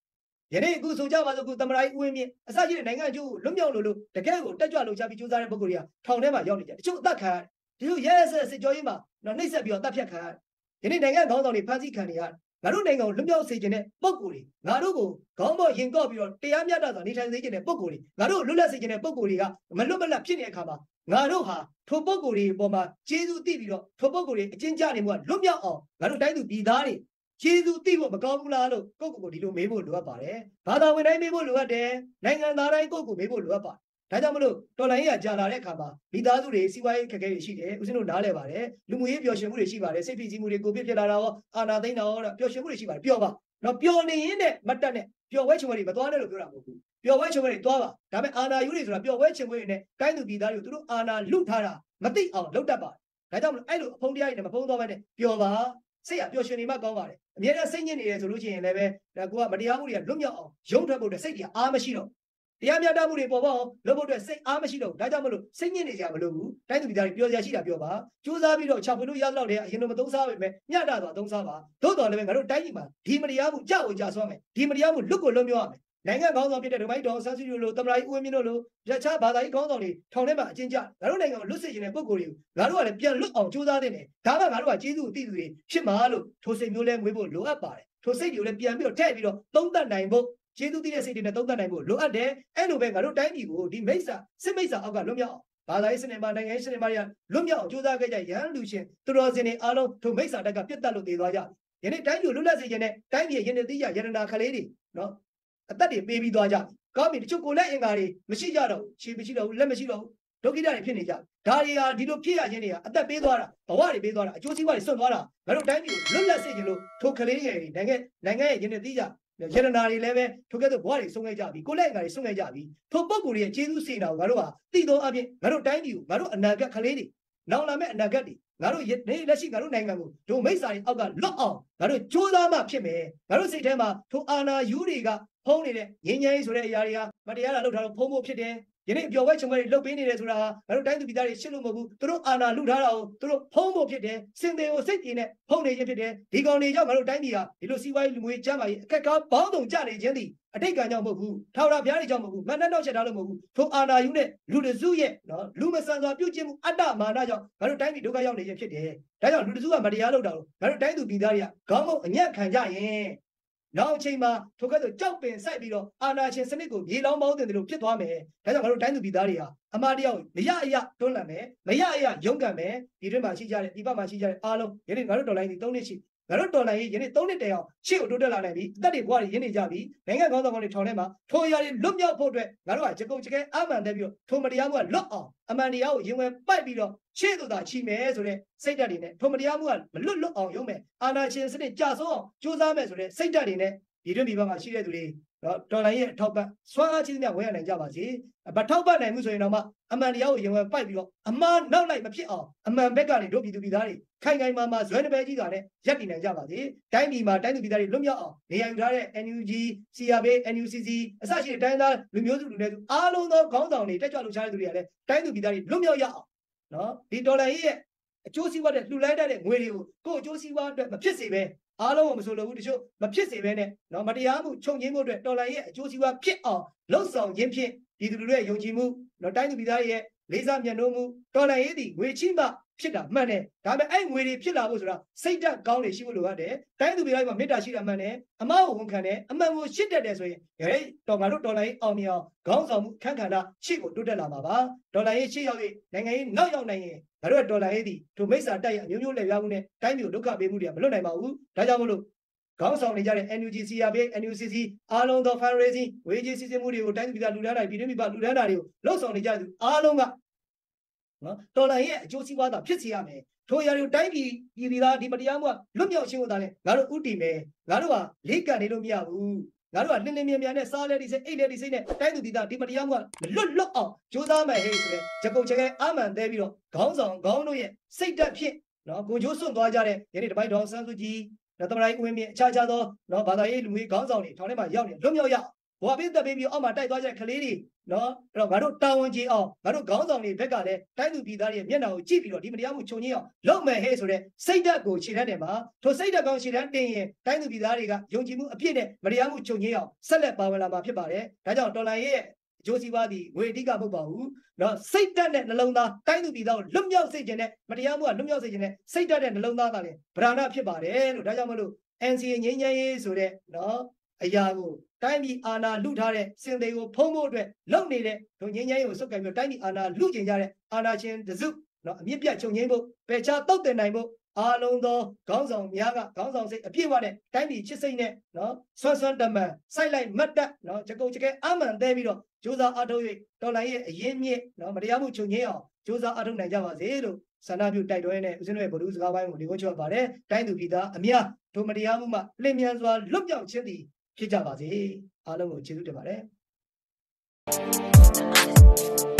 Speaker 1: ယနေ့အခုဆိုကြပါစို့အခုသမ္မတကြီးဦးဝင်းမြင့်အစရှိတဲ့နိုင်ငံအကျိုးကိုလွတ်မြောက်လို့လို့တကယ်ကိုတက်ကြွလို့ချပြီးကြိုးစားတဲ့ပုဂ္ဂိုလ်တွေကထောင်ထဲမှာရောက်နေကြတချို့အသက်ခံရတယ်တချို့ရဲရဲစစ်ကြောရေးမှာတော့နှိပ်စက်ပြီးတော့တပ်ဖြတ်ခံရတယ်ယနေ့နိုင်ငံခေါင်းဆောင်တွေဖမ်းဆီးခံနေရတယ်ငါတို့နိုင်ငံကိုလွတ်မြောက်စေခြင်းတဲ့ပုဂ္ဂိုလ်တွေငါတို့ကိုခေါင်းပေါ်ရင်ကော့ပြီးတော့တရားမျှတစွာနေထိုင်စေခြင်းတဲ့ပုဂ္ဂိုလ်တွေငါတို့လွတ်လပ်စေခြင်းတဲ့ပုဂ္ဂိုလ်တွေကမလွတ်မလပ်ဖြစ်နေတဲ့အခါမှာငါတို့ဟာထိုပုဂ္ဂိုလ်တွေအပေါ်မှာကျေးဇူးသိပြီးတော့ထိုပုဂ္ဂိုလ်တွေအကျဉ်းချနေမှုကလွတ်မြောက်အောင်ငါတို့တိုင်းသူပြည်သားတွေကျေးဇူးသိဖို့မကောင်းဘူးလားလို့ကိုယ့်ကိုယ်ကိုဒီလိုမေးဖို့လိုအပ်ပါတယ်။ဘာသာဝင်တိုင်းမေးဖို့လိုအပ်တယ်။နိုင်ငံသားတိုင်းကိုယ့်ကိုယ်မေးဖို့လိုအပ်ပါတယ်။ဒါကြောင့်မလို့တော်လိုင်းကြီးကကြာလာတဲ့အခါမှာမိသားစုတွေစီးပွားရေးခက်ခဲတွေရှိတယ်။ဦးဇင်းတို့နားလည်ပါတယ်။လူမှုရေးပျော်ရွှင်မှုတွေရှိပါတယ်။စိတ်ဖိစီးမှုတွေကိုပြစ်ဖြစ်လာတာရောအာနာသိန်းတာရောပျော်ရွှင်မှုတွေရှိပါတယ်။ပျော်ပါ။နော်ပျော်နေရင်နဲ့မတက်နဲ့ပျော်ဝဲချင်ဝဲတွေမသွားနဲ့လို့ပြောတာမဟုတ်ဘူး။ပျော်ဝဲချင်ဝဲတွေသွားပါ။ဒါပေမဲ့အာနာယူတွေဆိုတာပျော်ဝဲချင်ဝဲတွေနဲ့တိုင်းသူပြည်သားတွေကိုသူတို့အာနာလုထားတာမသိအောင်လုပ်တတ်ပါတယ်။ဒါကြောင့်မလို့အဲ့လိုအဖုံတရားတွေနဲ့မဖုံးသွားဘဲနဲ့ပျော်ပါ။စိတ်ကပျော်ရွှင်နေမှကောင်းပါတယ်အမြဲတမ်းစိတ်ညစ်နေတယ်ဆိုလို့ရှိရင်လည်းပဲဒါကိုကမတရားမှုတွေကလွတ်မြောက်အောင်ရုံးထွက်ဖို့အတွက်စိတ်တွေအားမရှိတော့တရားမျှတမှုတွေပေါ်ပေါက်အောင်လုပ်ဖို့အတွက်စိတ်အားမရှိတော့ဒါကြောင့်မလို့စိတ်ညစ်နေကြမလို့ဘူးတိုင်းသူပြည်သားတွေပျော်စရာရှိတာပြောပါကြိုးစားပြီးတော့ချဖွေလို့ရတော့တဲ့အရင်တော့မသုံးစားပဲမျှတစွာသုံးစားပါသို့တော်လည်းပဲငါတို့တိုင်းပြည်မှာဒီမတရားမှုကြောက်ဝကြဆွမ်းမယ်ဒီမတရားမှုလွတ်ကိုလွတ်မြောက်ရမယ်နိုင်ငံခေါင်းဆောင်ဖြစ်တဲ့ဒမိုင်းတော်ဆန်းစုကြည်လို့သမ္မတကြီးဦးဝင်းမြင့်တို့လို့ရချဘာသာရေးခေါင်းဆောင်တွေထောင်ထဲမှာအကျဉ်းချငါတို့နိုင်ငံကိုလွတ်စေခြင်းတဲ့ပုံကိုယ်တွေကိုငါတို့ကလည်းပြန်လွတ်အောင်ကြိုးစားနေတယ်ဒါမှငါတို့ကကျေးဇူးအသိသူတွေဖြစ်မှာလို့ထိုစိတ်မျိုးလဲမွေးဖို့လိုအပ်ပါတယ်ထိုစိတ်တွေကိုလည်းပြန်ပြီးတော့ထည့်ပြီးတော့သုံးသပ်နိုင်ဖို့ကျေးဇူးသိတဲ့စိတ်တွေနဲ့သုံးသပ်နိုင်ဖို့လိုအပ်တယ်အဲ့လိုပဲငါတို့တိုင်းပြည်ကိုဒီမိစ္ဆာစစ်မိစ္ဆာအောက်ကလွတ်မြောက်ဘာသာရေးစနစ်မှာနိုင်ငံရေးစနစ်မှာလွတ်မြောက်အောင်ကြိုးစားခဲ့ကြရန်လူရှင်သူတော်စင်တွေအားလုံးထိုမိစ္ဆာတက်ကပြတ်တက်လို့တည်သွားကြယနေ့တိုင်းပြည်လွတ်လပ်စေခြင်းနဲ့တိုင်းပြည်ရင်းနှီးသိရရတနာခလေးတွေနော်အသက်တွေပေးပြီးသွားကြကောင်းပြီတချို့ကိုလက်အင်္ဂါတွေမရှိကြတော့ခြေမရှိတော့ဘူးလက်မရှိတော့ဘူးဒုက္ခိတတွေဖြစ်နေကြဒါတွေဟာဒီလိုဖြစ်ရခြင်းတွေဟာအသက်ပေးသွားတာဘဝတွေပေးသွားတာအကျိုးစီးပွားတွေဆွတ်သွားတာငါတို့တိုင်းပြည်ကိုလွတ်လပ်စေခြင်းလို့ထိုကလေးငယ်တွေနိုင်ငံနိုင်ငံရဲ့ရင်းနှီးသိကြရတနာတွေလည်းပဲထိုကဲ့သို့ဘဝတွေဆုံးခဲ့ကြပြီကိုလက်အင်္ဂါတွေဆုံးခဲ့ကြပြီထိုပုဂ္ဂိုလ်တွေရဲ့ကျေးဇူးစေတာကိုငါတို့ဟာသိသောအပြင်ငါတို့တိုင်းပြည်ကိုငါတို့အနာဂတ်ကလေးတွေနောက်လာမယ့်အနာဂတ်တွေငါတို့နေလက်ရှိငါတို့နိုင်ငံကိုဒုမိစ္ဆာတွေအောက်ကလွတ်အောင်ငါတို့ကြိုးစားမှဖြစ်မယ်ငါတို့စိတ်ထဲမှာထိုအာနာယူတွေကဖုံးနေတဲ့ငင်းငယ်ဆိုတဲ့အရာတွေကမတရားတာလုပ်ထားတော့ဖုံးဖို့ဖြစ်တယ်ယနေ့ပျော်ဝဲချုံဝဲတွေလှုပ်ပေးနေတယ်ဆိုတာဟာငါတို့တိုင်းသူပြည်သားတွေရှင်းလို့မဟုတ်ဘူးသူတို့အာဏာလုထားတာကိုသူတို့ဖုံးဖို့ဖြစ်တယ်စင်တွေကိုစိတ်ပြင်းနဲ့ဖုံးနေခြင်းဖြစ်တယ်ဒီကောင်တွေကြောင့်ငါတို့တိုင်းပြည်ဟာဒီလိုစီးပွားရေးလူမှုရေးကျန်းမာရေးအခက်အခဲပေါင်းစုံကြနေခြင်းသည်အတိတ်ကံကြောင့်မဟုတ်ဘူးထာဝရဘုရားတွေကြောင့်မဟုတ်ဘူးမန္တန်တော့ချက်ထားလို့မဟုတ်ဘူးထိုအာဏာယူနဲ့လူတစုရဲ့နော်လူမဆန်စွာပြုခြင်းမှုအတ္တမာနကြောင့်ငါတို့တိုင်းပြည်ဒုက္ခရောက်နေခြင်းဖြစ်တယ်ဒါကြောင့်လူတစုကမတရားလုပ်တာလို့ငါတို့တိုင်းသူပြည်သားတွေကခေါင်းငုံအညံ့ခံကြရင်နောက်အချိန်မှာထိုကဲ့သို့ကြောက်ပင်ဆိုင်ပြီးတော့အာဏာရှင်စနစ်ကိုမြေလောင်းပေါင်းတင်တယ်လို့ဖြစ်သွားမယ်။ဒါကြောင့်ငါတို့တိုင်းသူပြည်သားတွေဟာအမှားတရားကိုမရအရတွန်းလှန်မယ်။မရအရရုန်းကန်မယ်။ဒီတွင်မှာရှိကြတဲ့ဒီဘက်မှာရှိကြတဲ့အားလုံးယနေ့ငါတို့တော်လိုင်းဒီသုံးနှစ်ရှိငါတို့တော်လိုင်းယနေ့သုံးနှစ်တည်းအောင်ရှေ့ကိုတိုးတက်လာနိုင်ပြီ။အသက်တွေဘဝတွေရင်းနေကြပြီ။နိုင်ငံကောင်းဆောင်တွေထောင်ထဲမှာထိုအရာတွေလွတ်မြောက်ဖို့အတွက်ငါတို့ကကြကုတ်ကြကဲအမှန်တည်းပြီးတော့ထိုမတရားမှုကလွတ်အောင်အမှန်တရားကိုရင်ဝင်ပိုက်ပြီးတော့ရှေ့သို့သာချီမယ်ဆိုတဲ့စိတ်ဓာတ်တွေနဲ့ထိုမတရားမှုကမလွတ်လွတ်အောင်ရုံးမယ်။အာဏာရှင်စနစ်ကြဆုံးအောင်ကြိုးစားမယ်ဆိုတဲ့စိတ်ဓာတ်တွေနဲ့ဒီတွင်ဒီဘက်မှာရှိတဲ့သူတွေတော့တော်လိုင်းရဲ့အထောက်ပံ့စွမ်းအားကြီးများဝယ်ရနိုင်ကြပါစေ။မထောက်ပံ့နိုင်မှုဆိုရင်တော့မှအမှန်တရားကိုရင်ဝင်ပိုက်ပြီးတော့အမှန်နောက်လိုက်မဖြစ်အောင်အမှန်ဘက်ကနေတို့ပြည်သူပြည်သားတွေခိုင်ခိုင်မာမာဇွဲနှပဲကြီးတာနဲ့ရပ်တည်နိုင်ကြပါစေ။တိုင်းပြည်မှာတိုင်းသူပြည်သားတွေလွတ်မြောက်အောင်နေရာယူထားတဲ့ N U G, C R B, N U C C အစရှိတဲ့တိုင်းသားလူမျိုးစုလူနည်းစုအားလုံးသောခေါင်းဆောင်တွေတက်ကြွလှုပ်ရှားတဲ့သူတွေကလည်းတိုင်းသူပြည်သားတွေလွတ်မြောက်ရအောင်နော်ဒီတော်လိုင်းရဲ့အကျိုးစီးပွားတဲ့လှူလိုက်တဲ့ငွေတွေကိုကိုယ့်အကျိုးစီးပွားအတွက်မဖြစ်စေပဲအားလုံးကိုမဆိုလို့ဘူးတချို့မဖြစ်စေပဲနဲ့နော်မတရားမှုချုပ်ငြိမ်းမှုအတွက်တော်လိုင်းရဲ့အကျိုးစီးပွားဖြစ်အောင်လှုပ်ဆောင်ခြင်းဖြင့်ဒီသူတို့ရဲ့ယုံကြည်မှုနော်တိုင်းသူပြည်သားရဲ့လေးစားမြတ်နိုးမှုတော်လိုင်းရဲ့ဒီငွေချိမှဖြစ်တာမှန်တယ်ဒါပေမဲ့အဲ့ငွေတွေဖြစ်လာဖို့ဆိုတာစိတ်ဓာတ်ကောင်းတွေရှိဖို့လိုအပ်တယ်တိုင်းသူပြည်သားမှာမေတ္တာရှိတာမှန်တယ်အမှားကိုဝန်ခံတယ်အမှန်ကိုရှင်းတတ်တယ်ဆိုရင်ဟဲ့တော်ငါတို့တော်လိုင်းအောင်မြောင်ခေါင်းဆောင်မှုခန့်ခန္ဓာရှေ့ကိုတိုးတက်လာမှာပါတော်လိုင်းရဲ့ရှေ့ရောက်ရေးနိုင်ငံရေးနောက်ရောက်နိုင်ရင်ငါတို့တော်လိုင်းရဲ့ဒီဒုမိစ္ဆာတက်ရဲ့အမျိုးမျိုးလက်ပြမှုနဲ့တိုင်းပြည်ဒုက္ခပေးမှုတွေကမလွတ်နိုင်ပါဘူးဒါကြောင့်မလို့ခေါင်းဆောင်နေကြတဲ့ N U G, C R B, N U C C အားလုံးသော fundraising ဝေးကြီးစီစဉ်မှုတွေကိုတိုင်းပြည်ပြည်လူဒန်းတာပြည်တွင်းပြည်ပလူဒန်းတာတွေကိုလှုပ်ဆောင်နေကြသူအားလုံးကနော်တော်လိုင်းရဲ့အကျိုးစီးပွားသာဖြစ်စေရမယ်ထိုအရာတွေကိုတိုင်းပြည်ပြည်ပြည်သားဒီမတရားမှုကလွတ်မြောက်ခြင်းကိုသာလဲငါတို့ဥတည်မယ်ငါတို့ကလိကန်နေလို့မရဘူးငါတို့ကလင်းလင်းမြန်မြန်နဲ့စားလဲဒီစိတ်အိတ်လဲဒီစိတ်နဲ့တိုင်းသူပြည်သားဒီမတရားမှုကလွတ်လွတ်အောင်ကြိုးစားမယ်ဟဲ့ဆိုတဲ့ဂျကုတ်ချက်ကဲအာမန်သေးပြီးတော့ခေါင်းဆောင်ခေါင်းတို့ရဲ့စိတ်ဓာတ်ဖြစ်နော်ကိုချိုးစွန့်သွားကြတဲ့ယနေ့တပိုက်တော်ဆန်းစုကြည်နော်သမ္မတကြီးဦးဝင်းမြင့်အခြားခြားသောနော်ဘာသာရေးလူမျိုးခေါင်းဆောင်တွေထောင်ထဲမှာရောက်နေလွတ်မြောက်ရဘဘော်ပြသက်ပေးပြီးအောက်မှာတိုက်သွားကြတဲ့ကလေးတွေနော်အဲ့တော့ငါတို့တာဝန်ကြီးအောင်ငါတို့ခေါင်းဆောင်တွေဘက်ကလည်းတိုင်းသူပြည်သားတွေမျက်နှာကိုကြည့်ပြီးတော့ဒီမတရားမှုချုပ်ငြိမ်းအောင်လုပ်မယ်ဟဲ့ဆိုတဲ့စိတ်ဓာတ်ကိုခြေထမ်းတယ်မှာထိုစိတ်ဓာတ်ကောင်းခြေထမ်းတင်ရင်တိုင်းသူပြည်သားတွေကယုံကြည်မှုအပြည့်နဲ့မတရားမှုချုပ်ငြိမ်းအောင်ဆက်လက်ပါဝင်လာမှာဖြစ်ပါတယ်ဒါကြောင့်တော်လှန်ရေးရဲ့အကျိုးစီးပွားသည်ငွေအဓိကမဟုတ်ပါဘူးနော်စိတ်ဓာတ်နဲ့နှလုံးသားတိုင်းသူပြည်သားကိုလွတ်မြောက်စေခြင်းနဲ့မတရားမှုကလွတ်မြောက်စေခြင်းနဲ့စိတ်ဓာတ်နဲ့နှလုံးသားသာလျှင်ဗราဏဖြစ်ပါတယ်လို့ဒါကြောင့်မလို့ N C A ငြိမ်းချမ်းရေးဆိုတဲ့နော်အရာကိုတိုင်းပြည်အာဏာလုထားတဲ့စင်တွေကိုဖုံးဖို့အတွက်လုပ်နေတဲ့ဒုငြိမ်းချမ်းရေးကိုစုပ်ကိုင်ပြီးတိုင်းပြည်အာဏာလုကျင်ကြတဲ့အာဏာရှင်တစုနော်အမြင့်ပြတ်ချုပ်ငြိမ်းဖို့ပယ်ချတောက်တင်နိုင်ဖို့အားလုံးသောခေါင်းဆောင်များကခေါင်းဆောင်စိတ်အပြည့်အဝနဲ့တိုင်းပြည်ချစ်စိတ်နဲ့နော်ဆွမ်းဆွမ်းတမန်စိုက်လိုက်မတ်တက်နော်ကြကုတ်ကြကဲအမှန်သေးပြီးတော့ကြိုးစားအားထုတ်၍တော်လှန်ရေးအရင်မြင့်နော်မတရားမှုချုပ်ငြိမ်းအောင်ကြိုးစားအားထုတ်နိုင်ကြပါစေလို့ဆန္ဒပြုတိုက်တွန်းနေတဲ့ဦးဇင်းတို့ရဲ့ဗုဒ္ဓစကားပိုင်းကိုဒီကုန်းချော့ပါတယ်တိုင်းသူပြည်သားအများတို့မတရားမှုမှလင်းမြန်စွာလွတ်မြောက်ခြင်းသည်ဖြစ်ကြပါစေအားလုံးကိုကျေးဇူးတင်ပါတယ်